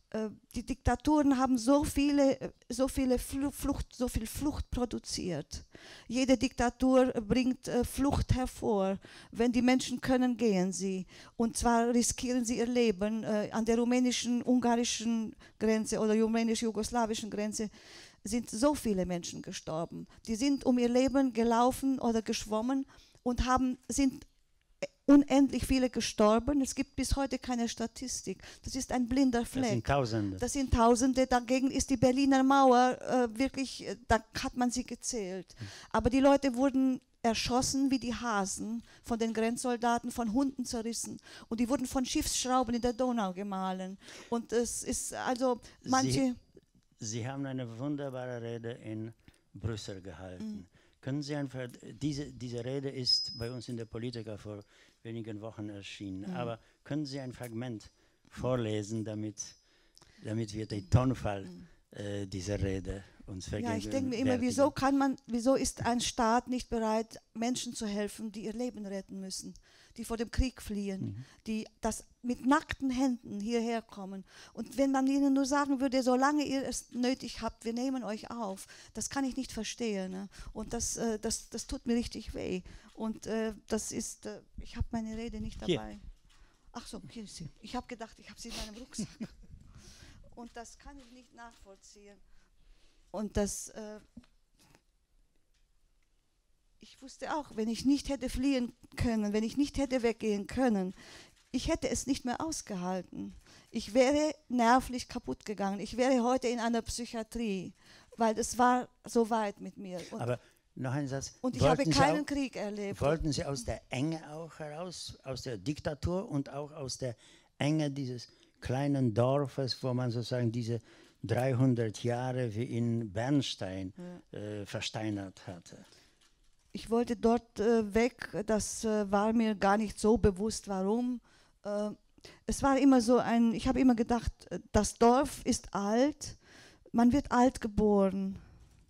Äh, die Diktaturen haben so viele, so viele Flucht, so viel Flucht produziert. Jede Diktatur bringt äh, Flucht hervor. Wenn die Menschen können, gehen sie. Und zwar riskieren sie ihr Leben. Äh, an der rumänischen, ungarischen Grenze oder rumänisch-jugoslawischen Grenze sind so viele Menschen gestorben. Die sind um ihr Leben gelaufen oder geschwommen und haben, sind unendlich viele gestorben. Es gibt bis heute keine Statistik. Das ist ein blinder Fleck. Das sind Tausende. Das sind Tausende. Dagegen ist die Berliner Mauer äh, wirklich, äh, da hat man sie gezählt. Aber die Leute wurden erschossen wie die Hasen von den Grenzsoldaten, von Hunden zerrissen. Und die wurden von Schiffsschrauben in der Donau gemahlen. Und es ist also manche... Sie, Sie haben eine wunderbare Rede in Brüssel gehalten. Mhm. Können Sie einfach, diese, diese Rede ist bei uns in der Politiker vor wenigen Wochen erschienen, mhm. aber können Sie ein Fragment vorlesen, damit, damit wir den Tonfall mhm. äh, dieser Rede uns vergegenwärtigen? Ja, ich denke mir immer, wieso kann man, wieso ist ein Staat nicht bereit, Menschen zu helfen, die ihr Leben retten müssen, die vor dem Krieg fliehen, mhm. die das mit nackten Händen hierher kommen. Und wenn man ihnen nur sagen würde, solange ihr es nötig habt, wir nehmen euch auf, das kann ich nicht verstehen. Ne? Und das, äh, das, das tut mir richtig weh. Und äh, das ist, äh, ich habe meine Rede nicht dabei. Hier. Ach so, hier ist sie. Ich habe gedacht, ich habe sie in meinem Rucksack. Und das kann ich nicht nachvollziehen. Und das, äh, ich wusste auch, wenn ich nicht hätte fliehen können, wenn ich nicht hätte weggehen können, ich hätte es nicht mehr ausgehalten. Ich wäre nervlich kaputt gegangen. Ich wäre heute in einer Psychiatrie, weil es war so weit mit mir. Und, Aber noch ein Satz. und ich Wollten habe Sie keinen auch, Krieg erlebt. Wollten Sie aus der Enge auch heraus, aus der Diktatur und auch aus der Enge dieses kleinen Dorfes, wo man sozusagen diese dreihundert Jahre wie in Bernstein ja. äh, versteinert hatte? Ich wollte dort äh, weg, das äh, war mir gar nicht so bewusst, warum. Äh, es war immer so ein, ich habe immer gedacht, das Dorf ist alt, man wird alt geboren.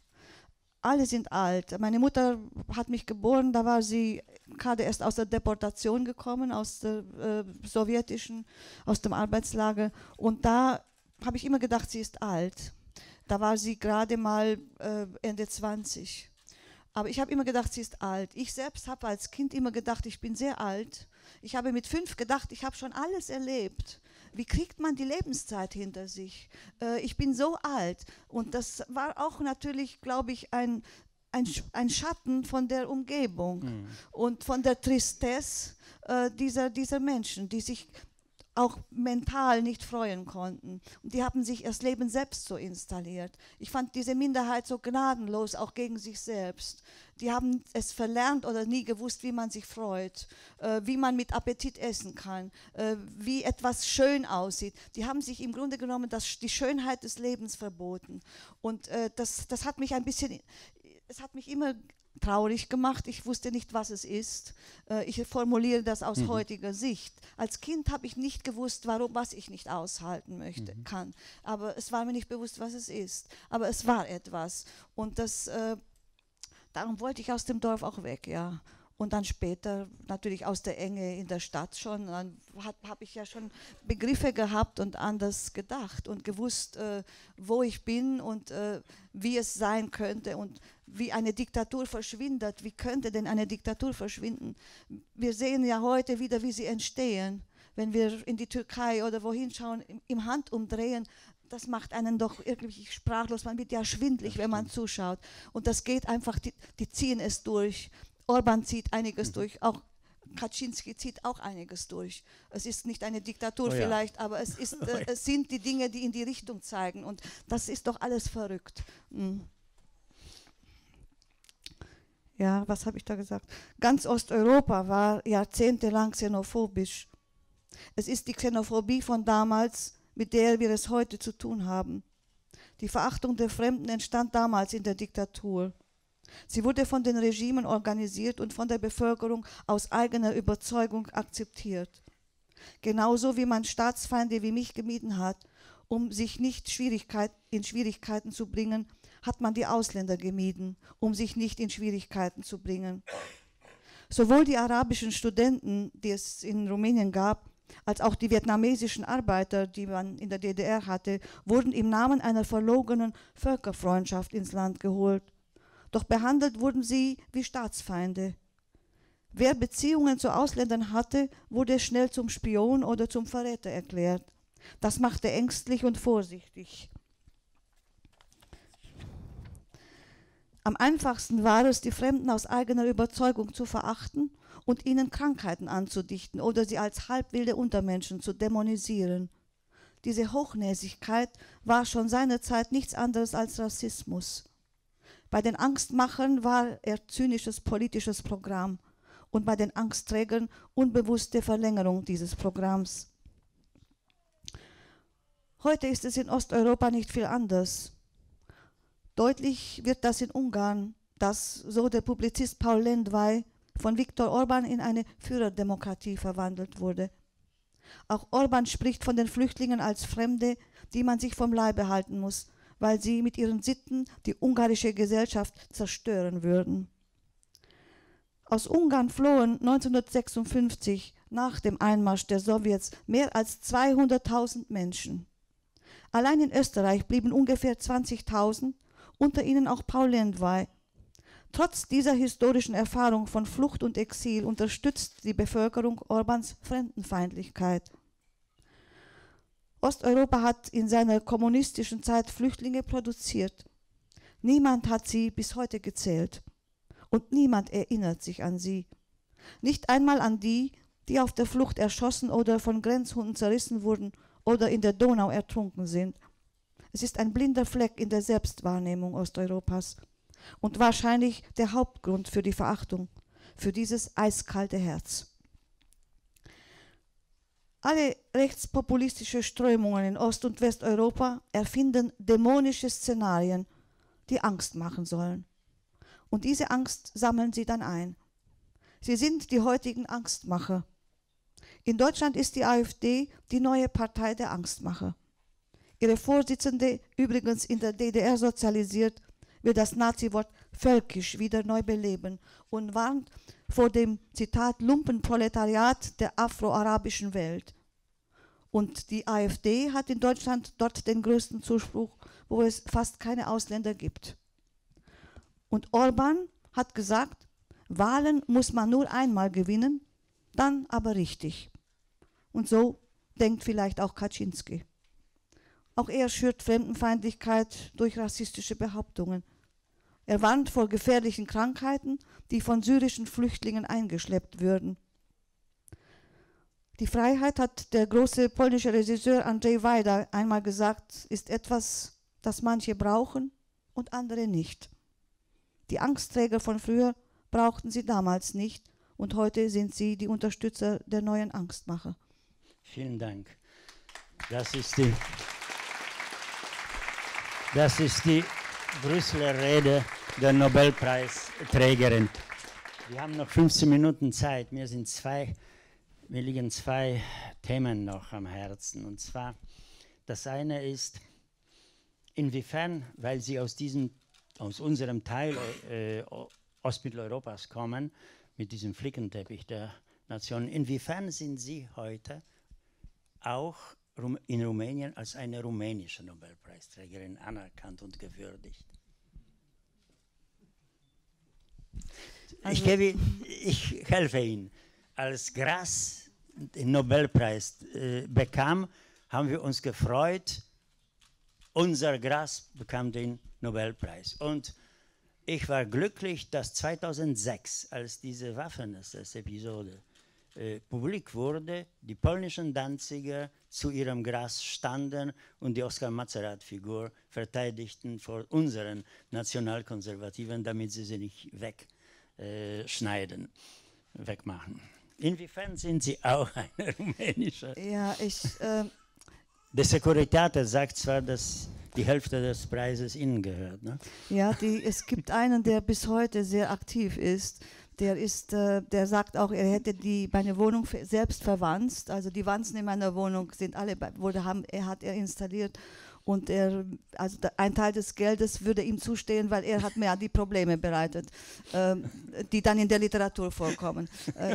Alle sind alt. Meine Mutter hat mich geboren, da war sie gerade erst aus der Deportation gekommen, aus der äh, sowjetischen, aus dem Arbeitslager. Und da habe ich immer gedacht, sie ist alt. Da war sie gerade mal äh, Ende zwanzig. Aber ich habe immer gedacht, sie ist alt. Ich selbst habe als Kind immer gedacht, ich bin sehr alt. Ich habe mit fünf gedacht, ich habe schon alles erlebt. Wie kriegt man die Lebenszeit hinter sich? Äh, ich bin so alt. Und das war auch natürlich, glaube ich, ein, ein, ein Schatten von der Umgebung mhm. und von der Tristesse äh, dieser, dieser Menschen, die sich auch mental nicht freuen konnten. Und die haben sich das Leben selbst so installiert. Ich fand diese Minderheit so gnadenlos, auch gegen sich selbst. Die haben es verlernt oder nie gewusst, wie man sich freut, äh, wie man mit Appetit essen kann, äh, wie etwas schön aussieht. Die haben sich im Grunde genommen das, die Schönheit des Lebens verboten. Und äh, das, das hat mich ein bisschen, es hat mich immer traurig gemacht. Ich wusste nicht, was es ist. Äh, ich formuliere das aus mhm. heutiger Sicht. Als Kind habe ich nicht gewusst, warum, was ich nicht aushalten möchte, mhm. kann. Aber es war mir nicht bewusst, was es ist. Aber es war etwas. Und das, äh, darum wollte ich aus dem Dorf auch weg, ja. Und dann später natürlich aus der Enge in der Stadt schon. Dann habe ich ja schon Begriffe gehabt und anders gedacht und gewusst, äh, wo ich bin und äh, wie es sein könnte und wie eine Diktatur verschwindet. Wie könnte denn eine Diktatur verschwinden? Wir sehen ja heute wieder, wie sie entstehen. Wenn wir in die Türkei oder wohin schauen, im, im Handumdrehen, das macht einen doch irgendwie sprachlos. Man wird ja schwindlig, wenn man zuschaut. Und das geht einfach, die, die ziehen es durch. Orban zieht einiges mhm. durch, auch Kaczynski zieht auch einiges durch. Es ist nicht eine Diktatur oh ja. vielleicht, aber es, ist, äh, es sind die Dinge, die in die Richtung zeigen. Und das ist doch alles verrückt. Mhm. Ja, was habe ich da gesagt? Ganz Osteuropa war jahrzehntelang xenophobisch. Es ist die Xenophobie von damals, mit der wir es heute zu tun haben. Die Verachtung der Fremden entstand damals in der Diktatur. Sie wurde von den Regimen organisiert und von der Bevölkerung aus eigener Überzeugung akzeptiert. Genauso wie man Staatsfeinde wie mich gemieden hat, um sich nicht Schwierigkeit, in Schwierigkeiten zu bringen, hat man die Ausländer gemieden, um sich nicht in Schwierigkeiten zu bringen. Sowohl die arabischen Studenten, die es in Rumänien gab, als auch die vietnamesischen Arbeiter, die man in der D D R hatte, wurden im Namen einer verlogenen Völkerfreundschaft ins Land geholt. Doch behandelt wurden sie wie Staatsfeinde. Wer Beziehungen zu Ausländern hatte, wurde schnell zum Spion oder zum Verräter erklärt. Das machte ängstlich und vorsichtig. Am einfachsten war es, die Fremden aus eigener Überzeugung zu verachten und ihnen Krankheiten anzudichten oder sie als halbwilde Untermenschen zu dämonisieren. Diese Hochnäsigkeit war schon seinerzeit nichts anderes als Rassismus. Bei den Angstmachern war er zynisches politisches Programm und bei den Angstträgern unbewusste Verlängerung dieses Programms. Heute ist es in Osteuropa nicht viel anders. Deutlich wird das in Ungarn, das, so der Publizist Paul Lendvai, von Viktor Orban in eine Führerdemokratie verwandelt wurde. Auch Orban spricht von den Flüchtlingen als Fremde, die man sich vom Leibe halten muss, weil sie mit ihren Sitten die ungarische Gesellschaft zerstören würden. Aus Ungarn flohen neunzehnhundertsechsundfünfzig nach dem Einmarsch der Sowjets mehr als zweihunderttausend Menschen. Allein in Österreich blieben ungefähr zwanzigtausend, unter ihnen auch Paul Lendvai. Trotz dieser historischen Erfahrung von Flucht und Exil unterstützt die Bevölkerung Orbans Fremdenfeindlichkeit. Osteuropa hat in seiner kommunistischen Zeit Flüchtlinge produziert. Niemand hat sie bis heute gezählt. Und niemand erinnert sich an sie. Nicht einmal an die, die auf der Flucht erschossen oder von Grenzhunden zerrissen wurden oder in der Donau ertrunken sind. Es ist ein blinder Fleck in der Selbstwahrnehmung Osteuropas und wahrscheinlich der Hauptgrund für die Verachtung, für dieses eiskalte Herz. Alle rechtspopulistische Strömungen in Ost- und Westeuropa erfinden dämonische Szenarien, die Angst machen sollen. Und diese Angst sammeln sie dann ein. Sie sind die heutigen Angstmacher. In Deutschland ist die AfD die neue Partei der Angstmacher. Ihre Vorsitzende, übrigens in der D D R sozialisiert, will das Nazi-Wort völkisch wieder neu beleben und warnt vor dem, Zitat, Lumpenproletariat der afro-arabischen Welt. Und die AfD hat in Deutschland dort den größten Zuspruch, wo es fast keine Ausländer gibt. Und Orban hat gesagt, Wahlen muss man nur einmal gewinnen, dann aber richtig. Und so denkt vielleicht auch Kaczynski. Auch er schürt Fremdenfeindlichkeit durch rassistische Behauptungen. Er warnt vor gefährlichen Krankheiten, die von syrischen Flüchtlingen eingeschleppt würden. Die Freiheit, hat der große polnische Regisseur Andrzej Wajda einmal gesagt, ist etwas, das manche brauchen und andere nicht. Die Angstträger von früher brauchten sie damals nicht und heute sind sie die Unterstützer der neuen Angstmacher. Vielen Dank. Das ist die, das ist die Brüsseler Rede der Nobelpreisträgerin. Wir haben noch fünfzehn Minuten Zeit. Mir sind zwei, mir liegen zwei Themen noch am Herzen. Und zwar, das eine ist, inwiefern, weil Sie aus diesem aus unserem Teil äh, Ostmitteleuropas kommen, mit diesem Flickenteppich der Nationen, inwiefern sind Sie heute auch Rum in Rumänien als eine rumänische Nobelpreisträgerin anerkannt und gewürdigt? Also ich, gebe, ich helfe Ihnen. Als Grass den Nobelpreis äh, bekam, haben wir uns gefreut, unser Grass bekam den Nobelpreis. Und ich war glücklich, dass zweitausendsechs, als diese Waffen-S S-Episode äh, publik wurde, die polnischen Danziger zu ihrem Gras standen und die Oskar Mazerat-Figur verteidigten vor unseren Nationalkonservativen, damit sie sie nicht wegschneiden, äh, wegmachen. Inwiefern sind Sie auch eine rumänische? Ja, ich... Äh Die Securitate sagt zwar, dass die Hälfte des Preises Ihnen gehört. Ne? Ja, die, es gibt einen, der bis heute sehr aktiv ist. Der, ist, äh, der sagt auch, er hätte die, meine Wohnung selbst verwanzt. Also die Wanzen in meiner Wohnung sind alle, wurde, haben, er hat er installiert. Und er, also da, ein Teil des Geldes würde ihm zustehen, weil er hat mir die Probleme bereitet, äh, die dann in der Literatur vorkommen. Äh,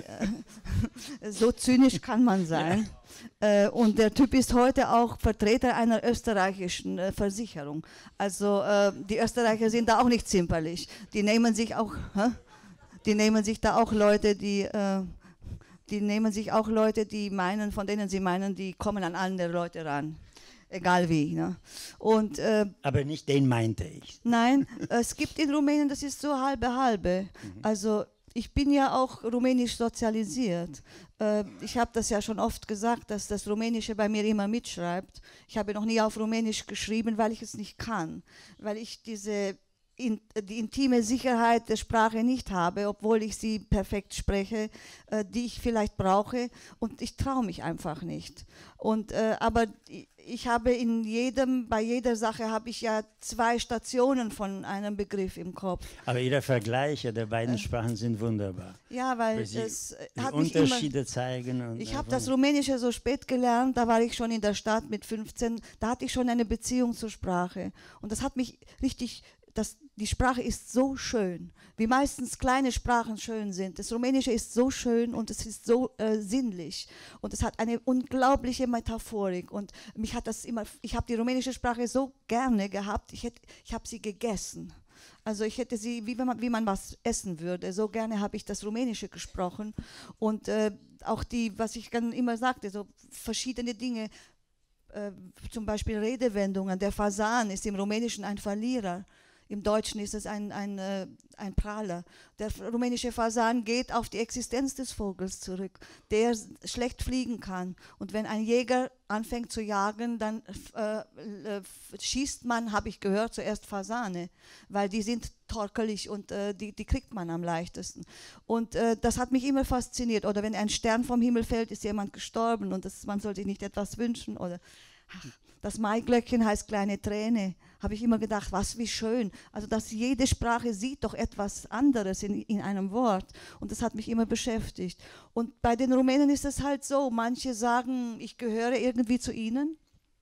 so zynisch kann man sein. Ja. Äh, und der Typ ist heute auch Vertreter einer österreichischen äh, Versicherung. Also äh, die Österreicher sind da auch nicht zimperlich. Die nehmen sich auch, hä? die nehmen sich da auch Leute, die äh, die nehmen sich auch Leute, die meinen, von denen sie meinen, die kommen an andere Leute ran. Egal wie. Ne? Und, äh, aber nicht den meinte ich. Nein, es gibt in Rumänien, das ist so halbe halbe. Mhm. Also ich bin ja auch rumänisch sozialisiert. Äh, ich habe das ja schon oft gesagt, dass das Rumänische bei mir immer mitschreibt. Ich habe noch nie auf Rumänisch geschrieben, weil ich es nicht kann. Weil ich diese In, die intime Sicherheit der Sprache nicht habe, obwohl ich sie perfekt spreche, äh, die ich vielleicht brauche, und ich traue mich einfach nicht. Und, äh, aber ich habe in jedem, bei jeder Sache habe ich ja zwei Stationen von einem Begriff im Kopf. Aber Ihre Vergleiche der beiden äh, Sprachen sind wunderbar. Ja, weil, weil sie es die hat Unterschiede mich immer, zeigen. Und ich habe das Rumänische so spät gelernt, da war ich schon in der Stadt mit fünfzehn, da hatte ich schon eine Beziehung zur Sprache. Und das hat mich richtig... Das, die Sprache ist so schön, wie meistens kleine Sprachen schön sind. Das Rumänische ist so schön und es ist so äh, sinnlich und es hat eine unglaubliche Metaphorik und mich hat das immer, ich habe die rumänische Sprache so gerne gehabt, ich, ich habe sie gegessen. Also ich hätte sie, wie, wenn man, wie man was essen würde, so gerne habe ich das Rumänische gesprochen und äh, auch die, was ich dann immer sagte, so verschiedene Dinge, äh, zum Beispiel Redewendungen, der Fasan ist im Rumänischen ein Verlierer. Im Deutschen ist es ein, ein, äh, ein Prahler. Der rumänische Fasan geht auf die Existenz des Vogels zurück, der schlecht fliegen kann. Und wenn ein Jäger anfängt zu jagen, dann äh, äh, schießt man, habe ich gehört, zuerst Fasane, weil die sind torkelig und äh, die, die kriegt man am leichtesten. Und äh, das hat mich immer fasziniert. Oder wenn ein Stern vom Himmel fällt, ist jemand gestorben und das, man soll sich nicht etwas wünschen. Oder ach, das Maiglöckchen heißt kleine Träne. Habe ich immer gedacht, was, wie schön. Also, dass jede Sprache sieht doch etwas anderes in, in einem Wort. Und das hat mich immer beschäftigt. Und bei den Rumänen ist es halt so, manche sagen, ich gehöre irgendwie zu ihnen.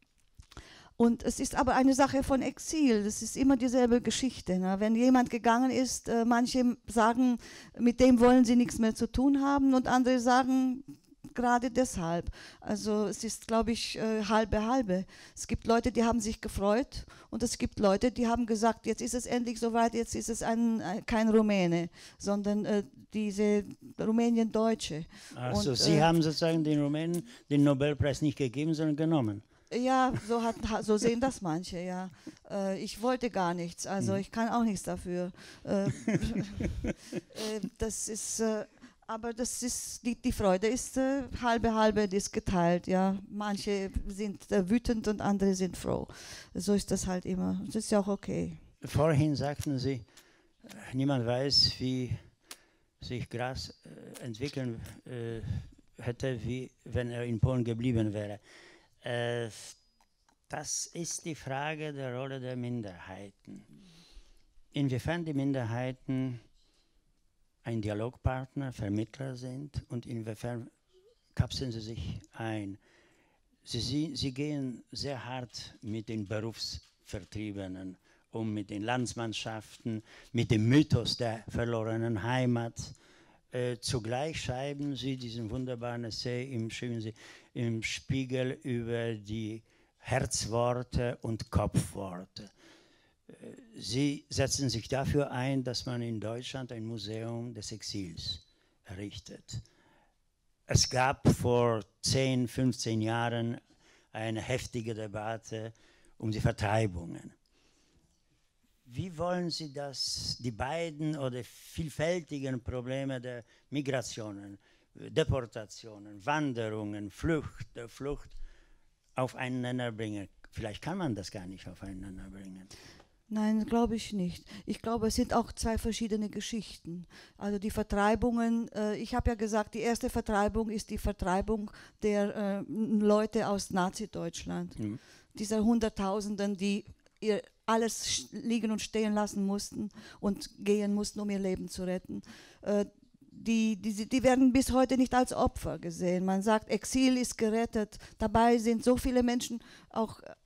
Und es ist aber eine Sache von Exil. Das ist immer dieselbe Geschichte. Ne? Wenn jemand gegangen ist, äh, manche sagen, mit dem wollen sie nichts mehr zu tun haben. Und andere sagen, gerade deshalb. Also es ist, glaube ich, äh, halbe halbe. Es gibt Leute, die haben sich gefreut und es gibt Leute, die haben gesagt, jetzt ist es endlich soweit, jetzt ist es ein, ein, kein Rumäne, sondern äh, diese Rumänien-Deutsche. Also und, Sie äh, haben sozusagen den Rumänen den Nobelpreis nicht gegeben, sondern genommen. Ja, so, hat, so sehen das manche, ja. Äh, ich wollte gar nichts, also ich kann auch nichts dafür. Äh, äh, das ist... Äh, Aber das ist, die, die Freude ist äh, halbe, halbe, die ist geteilt. Ja. Manche sind äh, wütend und andere sind froh. So ist das halt immer. Das ist ja auch okay. Vorhin sagten Sie, niemand weiß, wie sich Gras äh, entwickeln äh, hätte, wie wenn er in Polen geblieben wäre. Äh, das ist die Frage der Rolle der Minderheiten. Inwiefern die Minderheiten ein Dialogpartner, Vermittler sind und inwiefern kapseln sie sich ein. Sie, sie, sie gehen sehr hart mit den Berufsvertriebenen um, mit den Landsmannschaften, mit dem Mythos der verlorenen Heimat. Äh, zugleich schreiben sie diesen wunderbaren Essay im, schreiben sie, im Spiegel über die Herzworte und Kopfworte. Sie setzen sich dafür ein, dass man in Deutschland ein Museum des Exils errichtet. Es gab vor zehn, fünfzehn Jahren eine heftige Debatte um die Vertreibungen. Wie wollen Sie das, die beiden oder vielfältigen Probleme der Migrationen, Deportationen, Wanderungen, Flucht, Flucht aufeinander bringen? Vielleicht kann man das gar nicht aufeinander bringen. Nein, glaube ich nicht. Ich glaube, es sind auch zwei verschiedene Geschichten. Also die Vertreibungen, äh, ich habe ja gesagt, die erste Vertreibung ist die Vertreibung der äh, Leute aus Nazi-Deutschland. Mhm. Dieser Hunderttausenden, die ihr alles liegen und stehen lassen mussten und gehen mussten, um ihr Leben zu retten. Äh, Die, die, die werden bis heute nicht als Opfer gesehen. Man sagt, Exil ist gerettet. Dabei sind so viele Menschen auch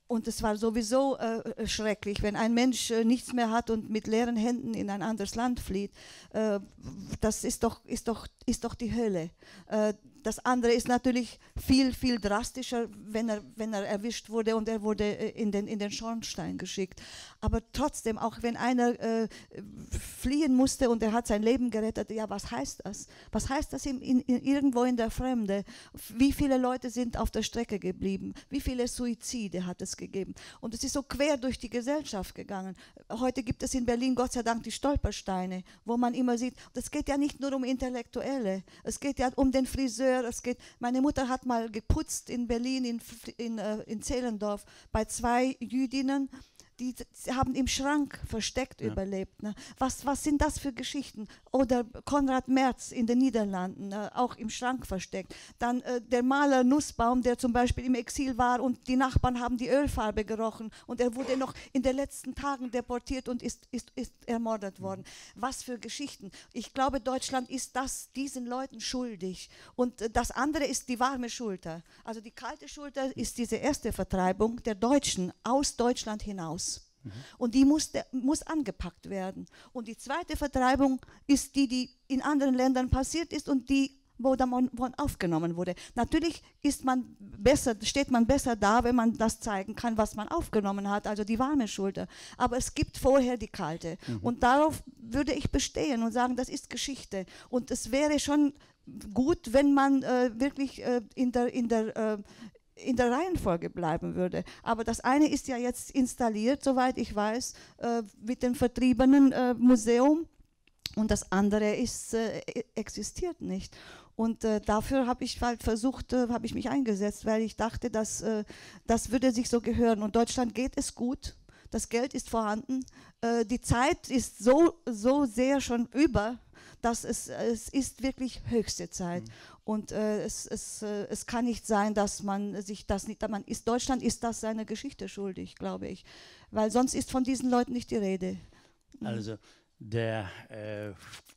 Und es war sowieso äh, schrecklich, wenn ein Mensch äh, nichts mehr hat und mit leeren Händen in ein anderes Land flieht. Äh, das ist doch, ist doch, ist doch die Hölle. Äh, das andere ist natürlich viel, viel drastischer, wenn er, wenn er erwischt wurde und er wurde äh, in, den, in den Schornstein geschickt. Aber trotzdem, auch wenn einer äh, fliehen musste und er hat sein Leben gerettet, ja, was heißt das? Was heißt das in, in, in, irgendwo in der Fremde? Wie viele Leute sind auf der Strecke geblieben? Wie viele Suizide hat es gegeben? Und es ist so quer durch die Gesellschaft gegangen. Heute gibt es in Berlin Gott sei Dank die Stolpersteine, wo man immer sieht, es geht ja nicht nur um Intellektuelle, es geht ja um den Friseur, es geht, meine Mutter hat mal geputzt in Berlin, in, in, in Zehlendorf, bei zwei Jüdinnen, die haben im Schrank versteckt ja. überlebt. Ne? Was, was sind das für Geschichten? Oder Konrad Merz in den Niederlanden, äh, auch im Schrank versteckt. Dann äh, der Maler Nussbaum, der zum Beispiel im Exil war und die Nachbarn haben die Ölfarbe gerochen und er wurde noch in den letzten Tagen deportiert und ist, ist, ist ermordet worden. Mhm. Was für Geschichten. Ich glaube, Deutschland ist das diesen Leuten schuldig. Und äh, das andere ist die warme Schulter. Also die kalte Schulter ist diese erste Vertreibung der Deutschen aus Deutschland hinaus. Und die muss, der, muss angepackt werden. Und die zweite Vertreibung ist die, die in anderen Ländern passiert ist und die, wo dann aufgenommen wurde. Natürlich ist man besser, steht man besser da, wenn man das zeigen kann, was man aufgenommen hat, also die warme Schulter. Aber es gibt vorher die kalte. Mhm. Und darauf würde ich bestehen und sagen, das ist Geschichte. Und es wäre schon gut, wenn man äh, wirklich äh, in der, in der äh, in der Reihenfolge bleiben würde. Aber das eine ist ja jetzt installiert, soweit ich weiß, äh, mit dem vertriebenen äh, Museum und das andere ist, äh, existiert nicht. Und äh, dafür habe ich halt versucht, äh, habe ich mich eingesetzt, weil ich dachte, dass, äh, das würde sich so gehören. Und Deutschland geht es gut, das Geld ist vorhanden, äh, die Zeit ist so, so sehr schon über, dass es, es ist wirklich höchste Zeit. Mhm. Und äh, es, es, äh, es kann nicht sein, dass man sich das nicht, man ist, Deutschland ist das seine Geschichte schuldig, glaube ich. Weil sonst ist von diesen Leuten nicht die Rede. Mhm. Also der, äh,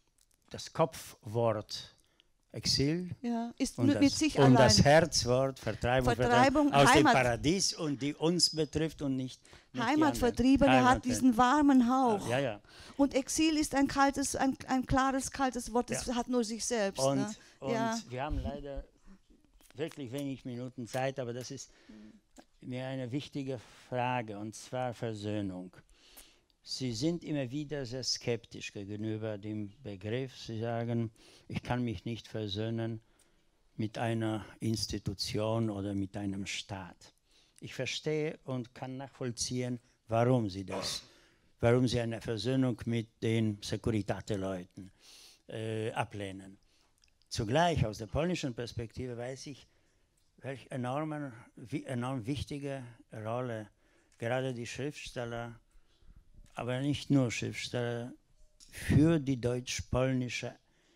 das Kopfwort Exil ja, ist und, mit das, sich und allein. das Herzwort Vertreibung, Vertreibung aus Heimat, dem Paradies und die uns betrifft und nicht, nicht Heimatvertriebene Heimat, hat diesen warmen Hauch. Ja, ja. Und Exil ist ein kaltes, ein, ein klares, kaltes Wort, das ja. hat nur sich selbst. Und, ne? und ja. wir haben leider wirklich wenig Minuten Zeit, aber das ist mir eine wichtige Frage, und zwar Versöhnung. Sie sind immer wieder sehr skeptisch gegenüber dem Begriff. Sie sagen, ich kann mich nicht versöhnen mit einer Institution oder mit einem Staat. Ich verstehe und kann nachvollziehen, warum Sie das, warum Sie eine Versöhnung mit den Securitate-Leuten äh, ablehnen. Zugleich aus der polnischen Perspektive weiß ich, welche enorme, wie, enorm wichtige Rolle gerade die Schriftsteller, aber nicht nur Schriftsteller, für die deutsch-polnische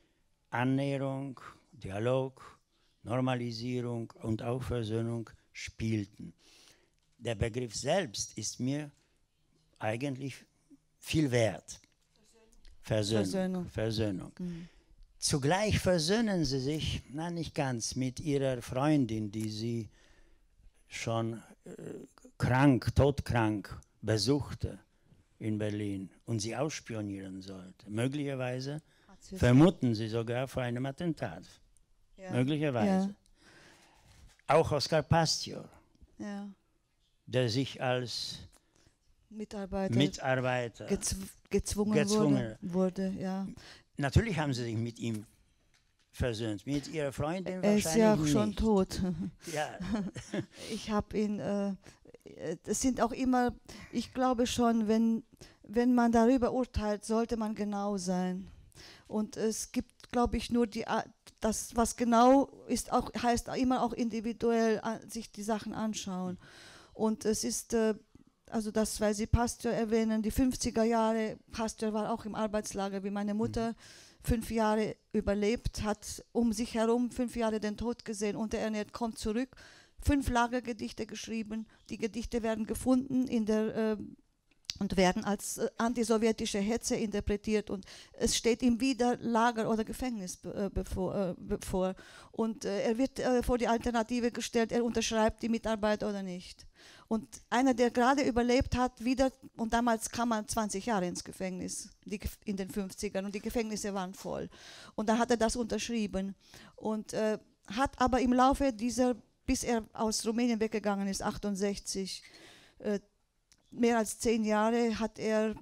Annäherung, Dialog, Normalisierung und auch Versöhnung spielten. Der Begriff selbst ist mir eigentlich viel wert. Versöhnung. Versöhnung. Versöhnung. Mhm. Zugleich versöhnen sie sich, na nicht ganz, mit ihrer Freundin, die sie schon äh, krank, todkrank besuchte in Berlin und sie ausspionieren sollte. Möglicherweise vermuten sie sogar vor einem Attentat. Ja. Möglicherweise. Ja. Auch Oscar Pastior, ja. der sich als Mitarbeiter, Mitarbeiter gezw gezwungen, gezwungen wurde. wurde ja. Natürlich haben sie sich mit ihm versöhnt, mit ihrer Freundin er wahrscheinlich ist ja auch nicht. schon tot. Ja. Ich habe ihn, äh, es sind auch immer, ich glaube schon, wenn, wenn man darüber urteilt, sollte man genau sein. Und es gibt, glaube ich, nur die, das, was genau ist, auch, heißt immer auch individuell an, sich die Sachen anschauen. Und es ist, äh, also das, weil Sie Pastior erwähnen, die fünfziger Jahre, Pastior war auch im Arbeitslager wie meine Mutter, fünf Jahre überlebt, hat um sich herum fünf Jahre den Tod gesehen, unterernährt, kommt zurück, fünf Lagergedichte geschrieben, die Gedichte werden gefunden in der äh, und werden als äh, antisowjetische Hetze interpretiert und es steht ihm wieder Lager oder Gefängnis be, äh, bevor, äh, bevor. Und äh, er wird äh, vor die Alternative gestellt, er unterschreibt die Mitarbeit oder nicht. Und einer, der gerade überlebt hat, wieder, und damals kam man zwanzig Jahre ins Gefängnis, die, in den fünfzigern, und die Gefängnisse waren voll. Und dann hat er das unterschrieben und äh, hat aber im Laufe dieser, bis er aus Rumänien weggegangen ist, achtundsechzig, äh, mehr als zehn Jahre, hat er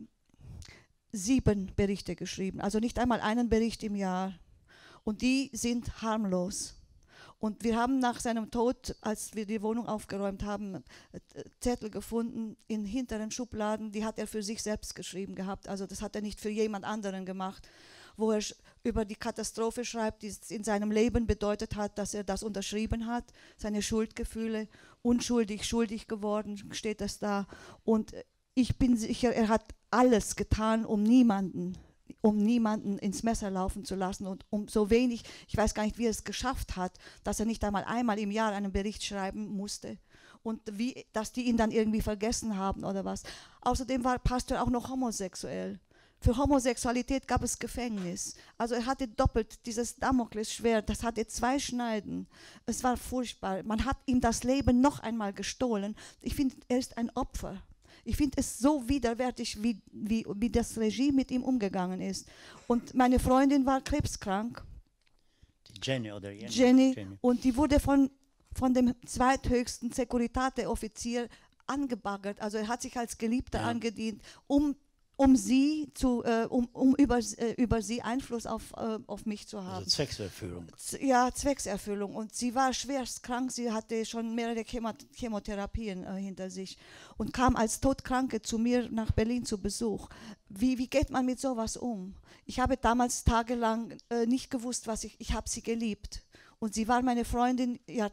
sieben Berichte geschrieben, also nicht einmal einen Bericht im Jahr. Und die sind harmlos. Und wir haben nach seinem Tod, als wir die Wohnung aufgeräumt haben, Zettel gefunden in hinteren Schubladen, die hat er für sich selbst geschrieben gehabt. Also das hat er nicht für jemand anderen gemacht, wo er über die Katastrophe schreibt, die es in seinem Leben bedeutet hat, dass er das unterschrieben hat, seine Schuldgefühle, unschuldig, schuldig geworden, steht das da. Und ich bin sicher, er hat alles getan, um niemanden um niemanden ins Messer laufen zu lassen und um so wenig, ich weiß gar nicht, wie er es geschafft hat, dass er nicht einmal einmal im Jahr einen Bericht schreiben musste und wie, dass die ihn dann irgendwie vergessen haben oder was. Außerdem war Pastor auch noch homosexuell. Für Homosexualität gab es Gefängnis. Also er hatte doppelt dieses Damoklesschwert, das hatte zwei Schneiden. Es war furchtbar. Man hat ihm das Leben noch einmal gestohlen. Ich finde, er ist ein Opfer. Ich finde es so widerwärtig, wie, wie, wie das Regime mit ihm umgegangen ist. Und meine Freundin war krebskrank. Die Jenny oder Jenny. Jenny. Jenny. Und die wurde von, von dem zweithöchsten Securitate-Offizier angebaggert. Also er hat sich als Geliebter Ja. angedient, um, um sie zu, äh, um, um über, äh, über sie Einfluss auf, äh, auf mich zu haben. Also Zweckserfüllung. Z- Ja, Zweckserfüllung. Und sie war schwerst krank. Sie hatte schon mehrere Chemo Chemotherapien äh, hinter sich und kam als Todkranke zu mir nach Berlin zu Besuch. Wie, wie geht man mit sowas um? Ich habe damals tagelang äh, nicht gewusst, was ich, ich habe sie geliebt. Und sie war meine Freundin, ja,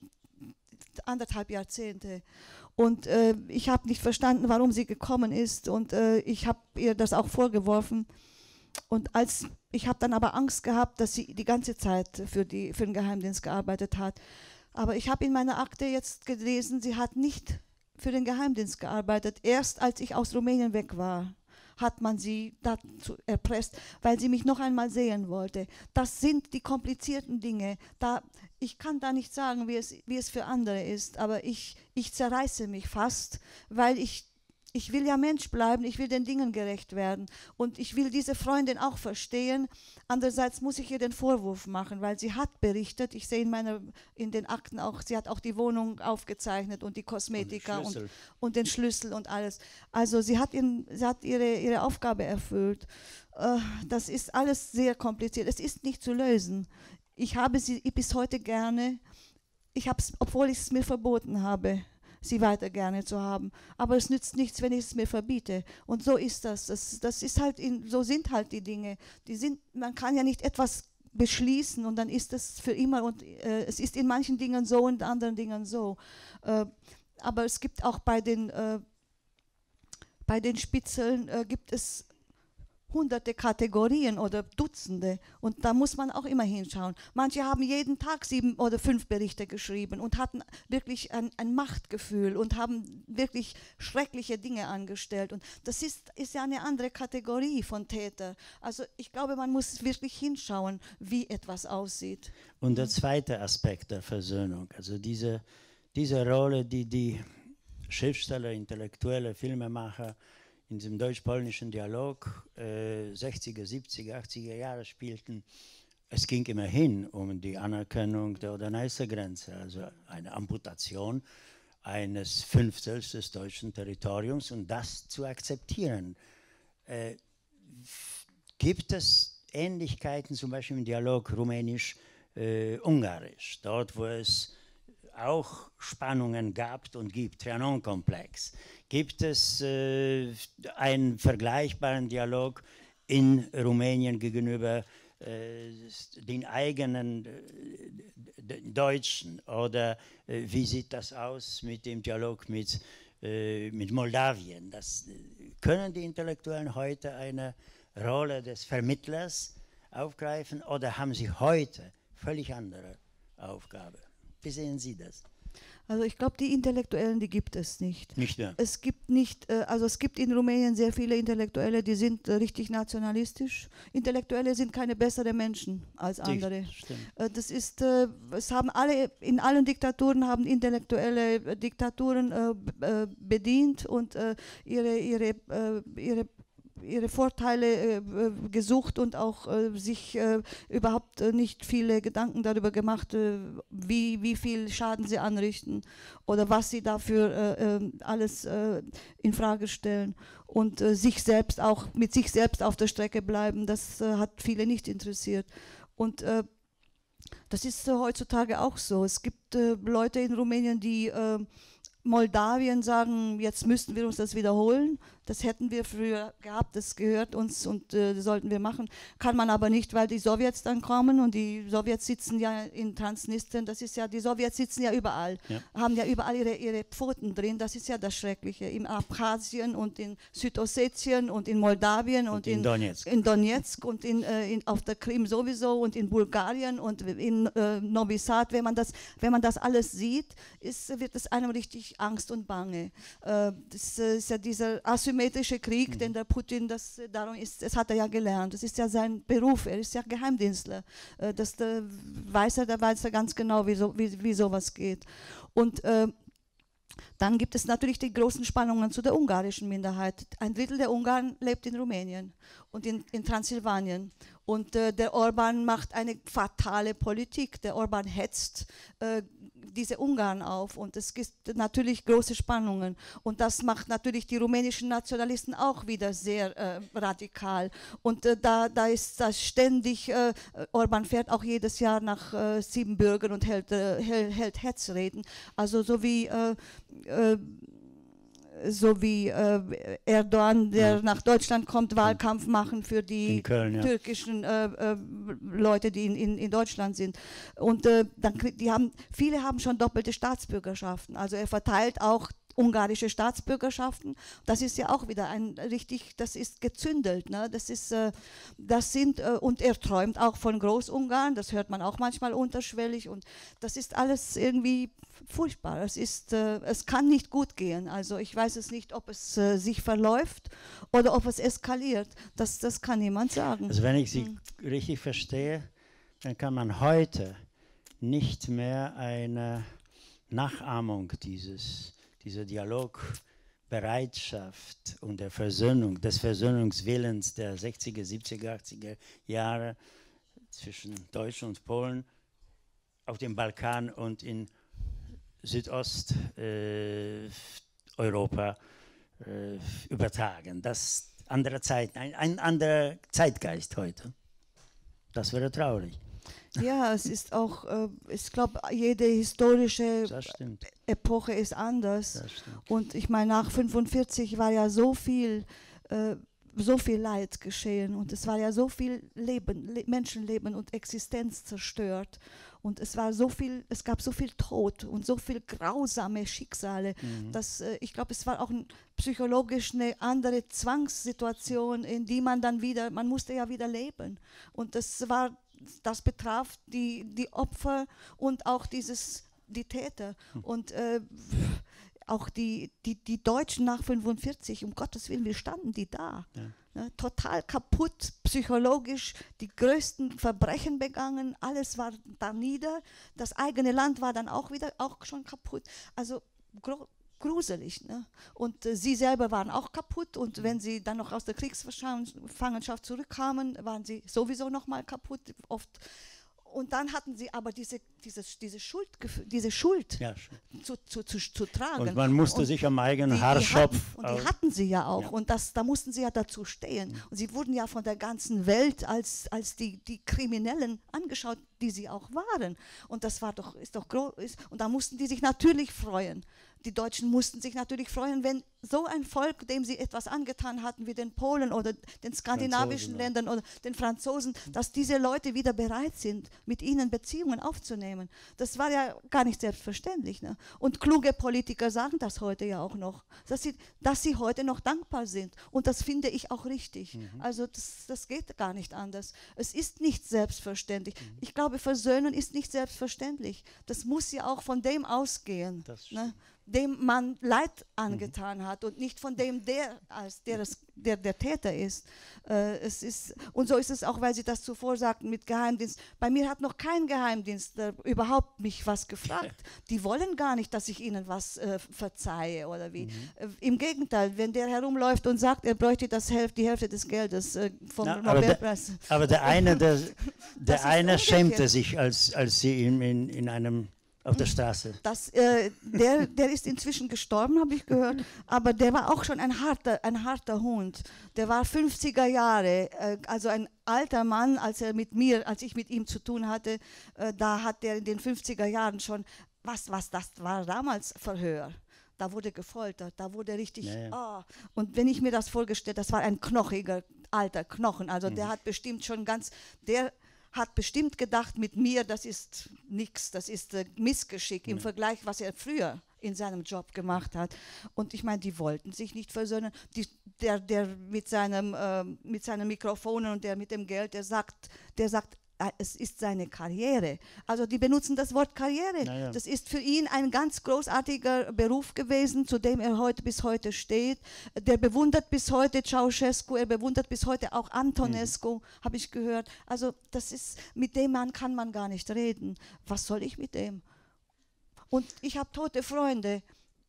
anderthalb Jahrzehnte. Und äh, ich habe nicht verstanden, warum sie gekommen ist. Und äh, ich habe ihr das auch vorgeworfen. Und als ich habe dann aber Angst gehabt, dass sie die ganze Zeit für, die, für den Geheimdienst gearbeitet hat. Aber ich habe in meiner Akte jetzt gelesen, sie hat nicht für den Geheimdienst gearbeitet. Erst als ich aus Rumänien weg war, hat man sie dazu erpresst, weil sie mich noch einmal sehen wollte. Das sind die komplizierten Dinge. Da, ich kann da nicht sagen, wie es, wie es für andere ist, aber ich, ich zerreiße mich fast, weil ich Ich will ja Mensch bleiben, ich will den Dingen gerecht werden und ich will diese Freundin auch verstehen. Andererseits muss ich ihr den Vorwurf machen, weil sie hat berichtet, ich sehe in, meiner, in den Akten auch, sie hat auch die Wohnung aufgezeichnet und die Kosmetika und, und, und den Schlüssel und alles. Also sie hat, in, sie hat ihre, ihre Aufgabe erfüllt. Äh, das ist alles sehr kompliziert, es ist nicht zu lösen. Ich habe sie bis heute gerne, ich hab's, obwohl ich es mir verboten habe, sie weiter gerne zu haben. Aber es nützt nichts, wenn ich es mir verbiete. Und so ist das. Das, das ist halt in, so sind halt die Dinge. Die sind, man kann ja nicht etwas beschließen und dann ist das für immer. Und äh, es ist in manchen Dingen so und in anderen Dingen so. Äh, aber es gibt auch bei den, äh, bei den Spitzeln äh, gibt es hunderte Kategorien oder Dutzende und da muss man auch immer hinschauen. Manche haben jeden Tag sieben oder fünf Berichte geschrieben und hatten wirklich ein, ein Machtgefühl und haben wirklich schreckliche Dinge angestellt und das ist, ist ja eine andere Kategorie von Täter. Also ich glaube, man muss wirklich hinschauen, wie etwas aussieht. Und der zweite Aspekt der Versöhnung, also diese, diese Rolle, die die Schriftsteller, Intellektuelle, Filmemacher in diesem deutsch-polnischen Dialog äh, sechziger, siebziger, achtziger Jahre spielten. Es ging immerhin um die Anerkennung der Oder-Neiße-Grenze, also eine Amputation eines Fünftels des deutschen Territoriums und das zu akzeptieren. Äh, gibt es Ähnlichkeiten zum Beispiel im Dialog rumänisch-ungarisch, dort wo es auch Spannungen gab und gibt, Trianon-Komplex. Gibt es äh, einen vergleichbaren Dialog in Rumänien gegenüber äh, den eigenen äh, Deutschen? Oder äh, wie sieht das aus mit dem Dialog mit, äh, mit Moldawien? Das, können die Intellektuellen heute eine Rolle des Vermittlers aufgreifen oder haben sie heute völlig andere Aufgabe? Wie sehen Sie das? Also ich glaube, die Intellektuellen, die gibt es nicht. Nicht mehr. Es gibt nicht, äh, also es gibt in Rumänien sehr viele Intellektuelle, die sind äh, richtig nationalistisch. Intellektuelle sind keine besseren Menschen als andere. Stimmt. Äh, das ist, äh, es haben alle, in allen Diktaturen haben Intellektuelle äh, Diktaturen äh, b- äh, bedient und äh, ihre, ihre, äh, ihre ihre Vorteile äh, äh, gesucht und auch äh, sich äh, überhaupt äh, nicht viele Gedanken darüber gemacht, äh, wie, wie viel Schaden sie anrichten oder was sie dafür äh, äh, alles äh, in Frage stellen und äh, sich selbst auch mit sich selbst auf der Strecke bleiben. Das äh, hat viele nicht interessiert. Und äh, das ist äh, heutzutage auch so. Es gibt äh, Leute in Rumänien, die äh, Moldawien sagen, jetzt müssten wir uns das wiederholen. Das hätten wir früher gehabt, das gehört uns und äh, das sollten wir machen. Kann man aber nicht, weil die Sowjets dann kommen und die Sowjets sitzen ja in Transnistrien. Das ist ja, die Sowjets sitzen ja überall, Ja. haben ja überall ihre, ihre Pfoten drin. Das ist ja das Schreckliche. In Abchasien und in Südossetien und in Moldawien und, Und in in Donetsk. in Donetsk und in, äh, in, auf der Krim sowieso und in Bulgarien und in äh, Novi Sad. Wenn man das, wenn man das alles sieht, ist, wird es einem richtig Angst und Bange. Äh, das äh, ist ja dieser asymmetrische Krieg, Mhm. den der Putin, das, äh, darum ist, das hat er ja gelernt. Das ist ja sein Beruf, er ist ja Geheimdienstler. Äh, das äh, weiß er, da weiß er ganz genau, wie, so, wie, wie sowas geht. Und äh, dann gibt es natürlich die großen Spannungen zu der ungarischen Minderheit. Ein Drittel der Ungarn lebt in Rumänien und in, in Transsilvanien. Und äh, der Orban macht eine fatale Politik. Der Orban hetzt äh, diese Ungarn auf und es gibt natürlich große Spannungen. Und das macht natürlich die rumänischen Nationalisten auch wieder sehr äh, radikal. Und äh, da, da ist das ständig, äh, Orban fährt auch jedes Jahr nach äh, Siebenbürgen und hält, äh, hält, hält Hetzreden. Also so wie äh, äh, so wie äh, Erdogan, der Ja. nach Deutschland kommt, Wahlkampf machen für die In Köln, ja. türkischen äh, äh, Leute, die in, in, in Deutschland sind. Und äh, dann, krieg- die haben, viele haben schon doppelte Staatsbürgerschaften. Also er verteilt auch ungarische Staatsbürgerschaften. Das ist ja auch wieder ein richtig, das ist gezündelt. Ne? Das ist, äh, das sind, äh, und er träumt auch von Großungarn, das hört man auch manchmal unterschwellig. Und das ist alles irgendwie furchtbar. Es ist, äh, es kann nicht gut gehen. Also ich weiß es nicht, ob es äh, sich verläuft oder ob es eskaliert. Das, das kann niemand sagen. Also wenn ich Sie Mhm. richtig verstehe, dann kann man heute nicht mehr eine Nachahmung dieses, dieser Dialogbereitschaft und der Versöhnung, des Versöhnungswillens der sechziger, siebziger, achtziger Jahre zwischen Deutschland und Polen auf dem Balkan und in Südosteuropa äh, Europa, äh, übertragen. Das andere Zeit, ein, ein anderer Zeitgeist heute. Das wäre traurig. Ja, es ist auch, äh, ich glaube, jede historische Das stimmt. Epoche ist anders. Das stimmt. Und ich meine, nach fünfundvierzig war ja so viel, äh, so viel Leid geschehen und es war ja so viel Leben, Le Menschenleben und Existenz zerstört. Und es war so viel, es gab so viel Tod und so viel grausame Schicksale, Mhm. dass äh, ich glaube, es war auch ein, psychologisch eine andere Zwangssituation, in die man dann wieder, man musste ja wieder leben. Und das war, das betraf die, die Opfer und auch dieses, die Täter. Und äh, auch die, die, die Deutschen nach fünfundvierzig, um Gottes Willen, wie standen die da? Ja. Ne, total kaputt, psychologisch, die größten Verbrechen begangen, alles war da nieder, das eigene Land war dann auch wieder auch schon kaputt. Also gro gruselig. Ne? Und äh, sie selber waren auch kaputt und wenn sie dann noch aus der Kriegsgefangenschaft zurückkamen, waren sie sowieso noch mal kaputt, oft. Und dann hatten sie aber diese, dieses, diese, Schuld, diese Schuld Ja, schon. zu, zu, zu, zu tragen. Und man musste Und sich am eigenen die, die Haarschopf. hatten, und die au- hatten sie ja auch. Ja. Und das, da mussten sie ja dazu stehen. Und sie wurden ja von der ganzen Welt als, als die, die Kriminellen angeschaut, die sie auch waren. Und das war doch, ist doch groß. Und da mussten die sich natürlich freuen, die Deutschen mussten sich natürlich freuen, wenn so ein Volk, dem sie etwas angetan hatten, wie den Polen oder den skandinavischen Franzosen, Ländern oder den Franzosen, dass diese Leute wieder bereit sind, mit ihnen Beziehungen aufzunehmen. Das war ja gar nicht selbstverständlich. Ne? Und kluge Politiker sagen das heute ja auch noch, dass sie, dass sie heute noch dankbar sind. Und das finde ich auch richtig. Mhm. Also das, das geht gar nicht anders. Es ist nicht selbstverständlich. Mhm. Ich glaube, Versöhnen ist nicht selbstverständlich. Das muss ja auch von dem ausgehen, ne? Dem man Leid angetan hat und nicht von dem, der als der, es, der, der Täter ist. Äh, es ist. Und so ist es auch, weil Sie das zuvor sagten mit Geheimdienst. Bei mir hat noch kein Geheimdienst äh, überhaupt mich was gefragt. Die wollen gar nicht, dass ich ihnen was äh, verzeihe oder wie. Mhm. Äh, Im Gegenteil, wenn der herumläuft und sagt, er bräuchte das Häl die Hälfte des Geldes äh, vom Na, Nobelpreis. Aber, aber der eine, der, der eine schämte sich, als, als Sie ihn in, in einem auf der Straße. Das, äh, der, der ist inzwischen gestorben, habe ich gehört, aber der war auch schon ein harter, ein harter Hund. Der war fünfziger Jahre, äh, also ein alter Mann, als er mit mir, als ich mit ihm zu tun hatte, äh, da hat er in den fünfziger Jahren schon, was, was das war damals Verhör. Da wurde gefoltert, da wurde richtig, ja, ja. Oh. Und wenn ich mir das vorgestellt, das war ein knochiger, alter Knochen, also mhm. der hat bestimmt schon ganz, der hat bestimmt gedacht, mit mir, das ist nichts, das ist äh, Missgeschick ja. im Vergleich, was er früher in seinem Job gemacht hat. Und ich meine, die wollten sich nicht versöhnen. Die, der der mit, seinem, äh, mit seinen Mikrofonen und der mit dem Geld, der sagt, der sagt, es ist seine Karriere. Also die benutzen das Wort Karriere. Naja. Das ist für ihn ein ganz großartiger Beruf gewesen, zu dem er heute bis heute steht. Der bewundert bis heute Ceausescu, er bewundert bis heute auch Antonescu, mhm. habe ich gehört. Also das ist, mit dem Mann kann man gar nicht reden. Was soll ich mit dem? Und ich habe tote Freunde.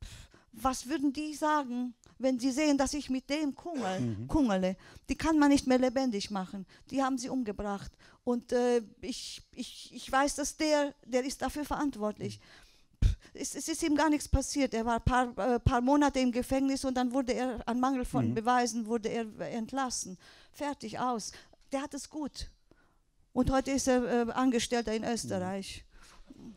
Was würden die sagen, wenn sie sehen, dass ich mit dem kungel, mhm. kungele? Die kann man nicht mehr lebendig machen. Die haben sie umgebracht. Und äh, ich, ich, ich weiß, dass der, der ist dafür verantwortlich. Mhm. Es, es ist ihm gar nichts passiert. Er war ein paar, äh, paar Monate im Gefängnis und dann wurde er, an Mangel von mhm. Beweisen, wurde er entlassen. Fertig, aus. Der hat es gut. Und heute ist er äh, Angestellter in Österreich. Mhm.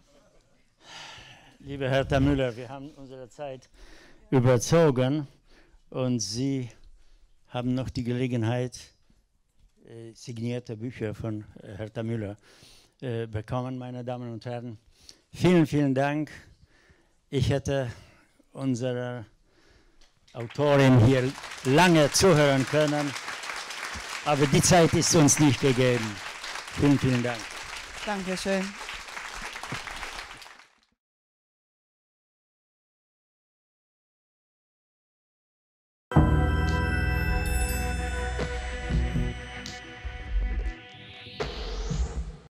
Lieber Hertha Müller, wir haben unsere Zeit ja. überzogen und Sie haben noch die Gelegenheit, äh, signierte Bücher von äh, Hertha Müller äh, bekommen, meine Damen und Herren. Vielen, vielen Dank. Ich hätte unserer Autorin hier lange zuhören können, aber die Zeit ist uns nicht gegeben. Vielen, vielen Dank. Dankeschön.